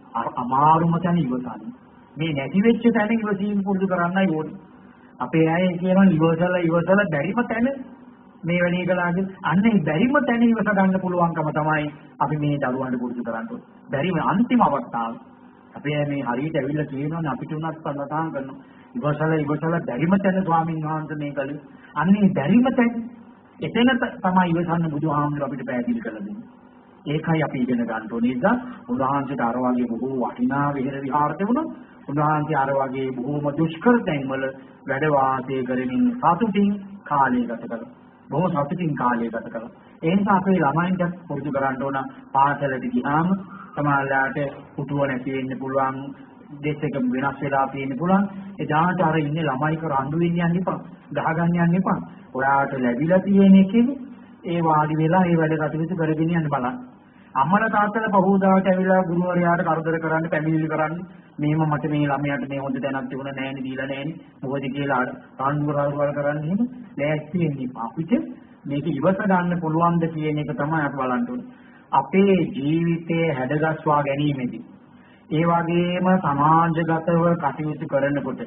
අමාරුම තැන ඉවසන්න. මේ නැති වෙච්ච තැන ඉවසීම පුරුදු කරන්නයි ඕනේ. අපේ අය කියනවා ඉවසලා බැරිම තැන මේ වැඩේ කළාද අන්න ඒ බැරිම තැන ඉවස ගන්න පුළුවන්කම තමයි අපි මේ දරුවන්ට පුරුදු කරන්න ඕනේ. බැරිම අන්තිම අවස්ථාව. අපේ මේ හරියට ඇවිල්ලා කියනවනේ අපිට උනත් සඳහන් කරනවා. ඉවසලා බැරිම තැන ස්වාමීන් වහන්සේ මේ කළේ. අන්න ඒ බැරිම තැන එතන තමයි ඉවසන්න බුදුහාමුදුර අපිට පැහැදිලි කරලා දෙන්නේ. ඒකයි අපි ඉගෙන ගන්න ඕනේ. නිසා උන්වහන්සේට අර වගේ බොහෝ වටිනා විහෙර විහාර තිබුණා. උන්වහන්සේ අර වගේ බොහෝම දුෂ්කර තැන්වල වැඩ වාසය කරමින් සතුටින් කාලය ගත කළා. බොහෝ සතුටින් කාලය ගත කළා. ඒ නිසා අපේ ළමයින්ට පුරුදු කරන්න ඕන පාසලට ගියාම සමහරවිට පුටුව නැති වෙන්න පුළුවන්, දෙස් එක වෙනස් වෙලා තියෙන්න පුළුවන්. එදාට අර ඉන්නේ ළමයි කරඬු වෙන්න යන්න එපා. ගහගන්න යන්න එපා. ඔයාට ලැබිලා තියෙන එකේ ඒ වාඩි වෙලා ඒ වැඩ කටයුතු කරගෙන යන්න බලන්න. අම්මලා තාත්තලා පහෝදාට ඇවිල්ලා ගුරුවරයාට කරදර කරන්න පැමිණිලි කරන්න මේම මට මේ ළමයාට මේ හොඳ දැනක් තිබුණා නෑනේ දීලා නෑනේ මොකද කියලා ආණ්ඩුවරවල් කරන්නේ එහෙම ලෑස්ති වෙන්නේ අපිට මේක ඉවස ගන්න පුළුවන්ද කියන එක තමයි අපි බලන්න ඕනේ. අපේ ජීවිතයේ හැඩගස්වා ගැනීමේදී ඒ වගේම සමාජගතව කටයුතු කරනකොට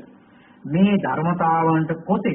මේ ධර්මතාවන්ට පොතේ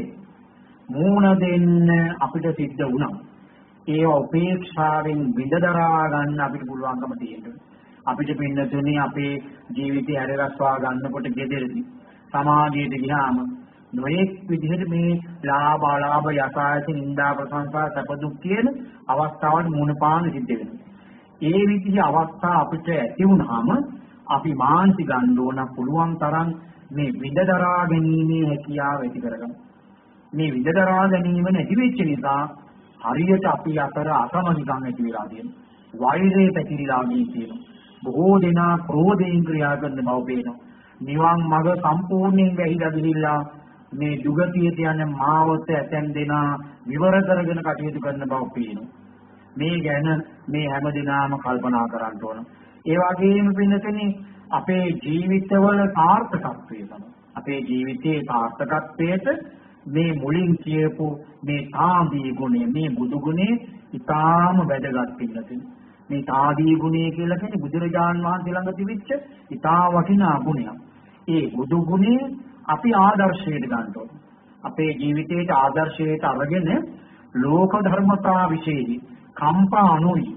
මූණ දෙන්න අපිට සිද්ධ වුණා. ඒ උපේක්ෂාවෙන් විඳදරා ගන්න අපිට පුළුවන්කම තියෙනවා. අපිට පින්නතුනේ අපේ ජීවිතය හැරගස්වා ගන්නකොට ගෙදරදී සමාජයට ගියාම නොඑක් විදිහට මේ ලාභ යසායස නිന്ദා ප්‍රශංසා සැප දුක් කියන අවස්ථාවන් මුණ පාන සිද්ධ වෙනවා. ඒ විදිහ අවස්ථා අපිට ඇති වුණාම අපි මානසි ගන්න ඕන පුළුවන් තරම් මේ විඳදරා ගැනීමේ හැකියාව ඇති කරගන්න. මේ විඳදරා ගැනීම නැති වෙච්ච නිසා හරියට අපි අතර අසමනිකම් ඇති වෙලා තියෙනවා. වෛරය පැතිරිලා තියෙනවා. බොහෝ දෙනා ක්‍රෝධයෙන් ක්‍රියා කරන බව පේනවා. නිවන් මඟ සම්පූර්ණයෙන් වැහිලා ගිහිල්ලා මේ දුගතියට යන මාවත ඇතැම් දෙනා විවර කරගෙන කටයුතු කරන බව පේනවා. මේ ගැන මේ හැම දිනම කල්පනා කරන්න ඕන. ඒ වගේම පින්නතනේ අපේ ජීවිතවල සාර්ථකත්වය තමයි. අපේ ජීවිතයේ සාර්ථකත්වයට මේ මුලින් කියපු මේ තාදී ගුණය මේ බුදු ගුණය ඉතාම වැදගත් පින්නතනේ. මේ තාදී ගුණය කියලා කියන්නේ බුදුරජාන් වහන්සේ ළඟ තිබිච්ච ඉතා වටිනා ගුණයක්. ඒ බුදු ගුණය අපි ආදර්ශයට ගන්න ඕනේ. අපේ ජීවිතයට ආදර්ශයට අරගෙන ලෝක ධර්මතා විශේෂයි කම්පා නොවි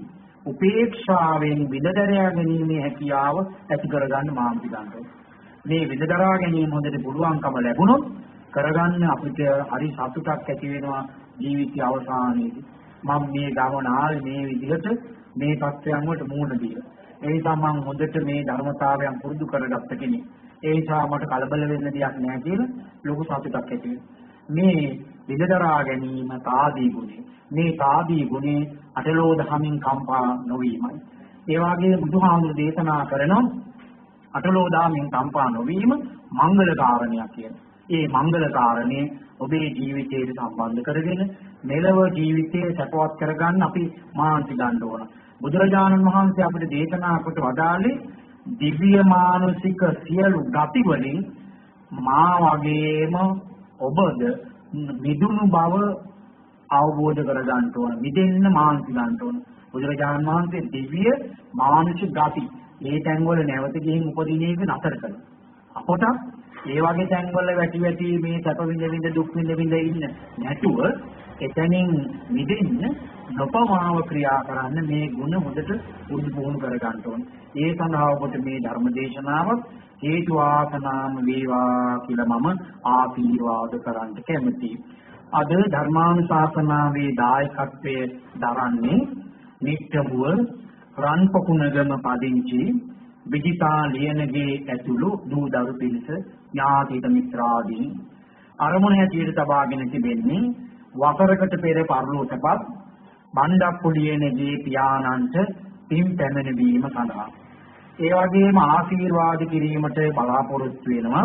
උපේක්ෂාවෙන් විඳදරා ගැනීමේ හැකියාව ඇති කරගන්න මාම්පි ගන්නවා. මේ විඳදරා ගැනීම හොඳට පුළුවන්කම ලැබුණොත් කරගන්න අපිට හරි සතුටක් ඇති වෙනවා ජීවිතය අවසානයේදී. මම මේ ගමන ආවේ මේ විදිහට මේ තත්ත්වයන් වලට මුහුණ දීලා. ඒ නිසා මම හොඳට මේ ධර්මතාවයන් පුරුදු කරගත්ත කෙනෙක්. ඒ නිසා මට කලබල වෙන්න දෙයක් නැහැ කියලා ලොකු සතුටක් ඇති වෙනවා. මේ විඳදරා ගැනීම තාදී ගුණය. මේ තාදී ගුණේ අටලෝ දහමින් කම්පා නොවීමයි. ඒ වගේ බුදුහාමුදුරු දේශනා කරන අටලෝ දහමින් කම්පා නොවීම මංගල කාරණයක් කියලා. ඒ මංගල කාරණේ ඔබේ ජීවිතයට සම්බන්ධ කරගෙන මෙලව ජීවිතයේ සපවත් කරගන්න අපි මාන්ති ගන්න ඕන. බුදුරජාණන් වහන්සේ අපිට දේශනා කොට වදාළේ දිව්‍ය මානසික සියලු ගති වලින් මා වගේම ඔබද මිදුණු බව අවබෝධ කරගන්න ඕන. මිදෙන්න මාන්ති ගන්න ඕන. බුදුරජාණන් වහන්සේ දිව්‍ය මානසික ගති මේ තැන්වල නැවත ගිහින් උපදින එක නතර කළා. අපට ඒ වගේ තැන්වල වැටි වැටි මේ සැප විඳින්න දුක් විඳින්න ඉන්න නැතුව එතනින් මිදෙන්න නොපමාව ක්‍රියා කරන්න මේ ගුණ හොඳට පුරුදු කර ගන්න ඕන. ඒ සඳහා ඔබට මේ ධර්ම දේශනාව හේතු වාසනාම වේවා කියලා මම ආශිර්වාද කරන්න කැමතියි. අද ධර්මානුශාසනාවේ දායකත්වයේ දරන්නේ නිට්ටඹුව රන්පොකුණගම පදිංචි විජිතා ලියනගේ ඇතුළු දූ දරු පිරිස ඥාතිත මිත්‍රාදී අරමුණ හැටියට තබාගෙන තිබෙන්නේ වසරකට පෙර පරලෝකපත් බණ්ඩප්පුලියනගේ පියාණන්ට පින් පැමිණවීම සඳහා ඒ වගේම ආශිර්වාද කිරීමට බලාපොරොත්තු වෙනවා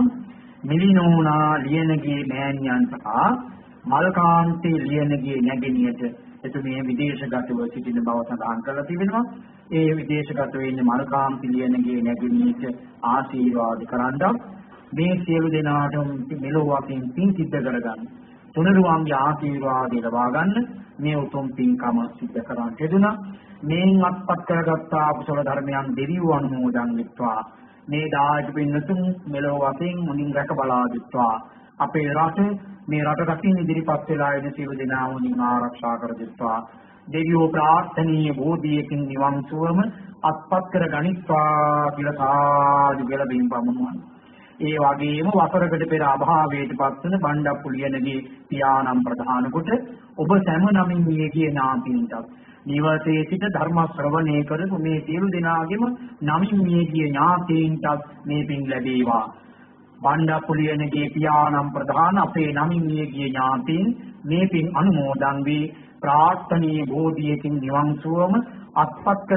මිලිනෝනා ලියනගේ මෑණියන්ට හා මල්කාන්ති ලියනගේ නැගණියට එතුමිය විදේශගතව සිටින බව සඳහන් කරලා තිබෙනවා. ඒ විදේශගත වෙන්නේ මල්කාන්ති ලියනගේ නැගණියට ආශිර්වාද කරන්ඩ මේ සියලු දෙනාටම මෙලොව වශයෙන් පින් සිද්ධ කරගන්න. තුනුරුවන්ගේ ආශිර්වාදය ලබා ගන්න මේ උතුම් පින්කම සිද්ධ කරන් ලැබුණා. මේන් අත්පත් කරගත්තා කුසල ධර්මයන් දෙවියන් අනුමෝදන් වෙත්වා. මේ දායක පින්නතුන් මෙලොව වශයෙන් මුලින් රැක බලා දෙත්වා. අපේ රට මේ රට රකින්න ඉදිරිපත් වෙලා ඉන්න සියලු දෙනා වුණින් ආරක්ෂා කර දෙත්වා. දෙවියෝ ප්‍රාර්ථනීය බෝධියකින් නිවන් සුවම අත්පත් කර ගනිත්වා කියලා සාදු කියලා බිම් පමුණුවන. ඒ වගේම වසරකට පෙර අභාවයට පත්වන බණ්ඩප්පුලියනගේ පියාණන් ප්‍රධාන කොට ඔබ සෑම නමින් මේ කියන නාමයෙන්ට නිවසේ සිට ධර්ම ශ්‍රවණය කරපු මේ සියලු දෙනාගේම නමින් මේ කිය ඥාතීන්ට මේ පින් ලැබේවා. බණ්ඩප්පුලියනගේ පියාණන් ප්‍රධාන අපේ නමින් මේ කිය ඥාතීන් මේ පින් අනුමෝදන් වී ප්‍රාර්ථනීය බෝධියකින් නිවන් සුවම අත්පත් කර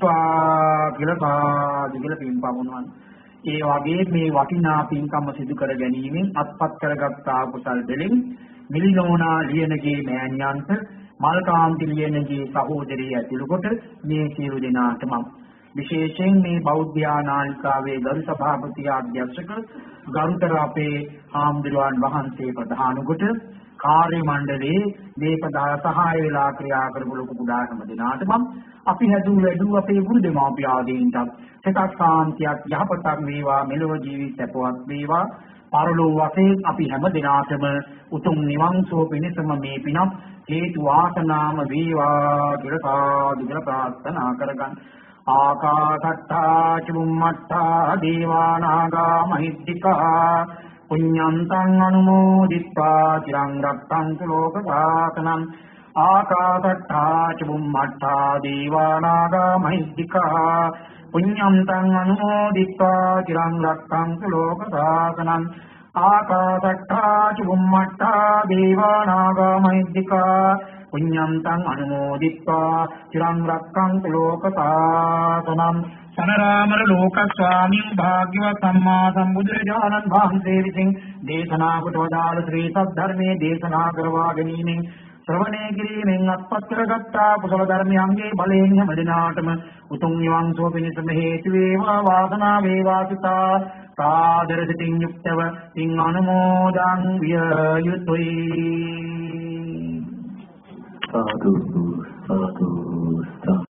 ගනිත්වා කියලා සාදු කියලා පින් පමුණුවන. ඒ වගේ මේ වටිනා පින්කම සිදු කර ගැනීමෙන් අත්පත් කරගත්තා කුසල් දෙලින් මිලිනෝනා ලියනගේ මෑණියන්ට මල්කාන්ති ලියනගේ සහෝදරිය ඇතුළු කොට මේ සියලු දෙනාටම විශේෂයෙන් මේ බෞද්ධ නාලිකාවේ ගරු සභාපති අධ්‍යක්ෂක ගරුතර අපේ හාමුදුරුවන් වහන්සේ ප්‍රධාන කොට කාර්ය මණ්ඩලයේ මේ පදා සහාය වෙලා ක්‍රියා කරපු ලොකු කුඩා හැම දෙනාටම අපි හැදූ වැඩූ අපේ ගුරු දෙමාපියාදීන්ට සකස් සාන්තියක් යහපතක් වේවා මෙලොව ජීවිත සැපවත් වේවා පරලෝ වශයෙන් අපි හැම දිනාටම උතුම් නිවන් සුව පිණිසම මේ පිනක් හේතු වාසනාම වේවා කියලා සාදු කියලා ප්‍රාර්ථනා කරගන්න. ආකාශට්ටා චුම්මට්ටා දේවානාගා මහිද්దికා පුඤ්ඤන්තං අනුමෝදිත්වා චිරං රක්ඛන්තු ලෝක සාසනං. ආකාශට්ටා චුම්මට්ටා දේවානාගා මහිද්దికා පුඤ්ඤන්තං අනුමෝදිත්වා චිරං රක්ඛන්තු ලෝක සාසනං. ආකාශට්ටා චුම්මට්ටා දේවානාගා මහිද්దికා පුඤ්ඤන්තං අනුමෝදිත්වා චිරං රක්ඛන්තු ලෝක සාසනං. සනරාමර ලෝක ස්වාමීන් භාග්‍යවත් සම්මා සම්බුදුරජාණන් වහන්සේ විසින් දේශනා කොට වදාළ ශ්‍රී සද්ධර්මයේ දේශනා කරවා ගැනීමෙන් ශ්‍රවණය කිරීමෙන් අත්පත් කරගත්තා කුසල ධර්මයන්ගේ බලයෙන් හැම දිනාටම උතුම් නිවන් සුව පිණිසම හේතු වේවා වාසනාව වේවා සිතා සාදර සිතින් යුක්තව පින් අනුමෝදන් විය යුතුයි. සාදු සාදු සාදු.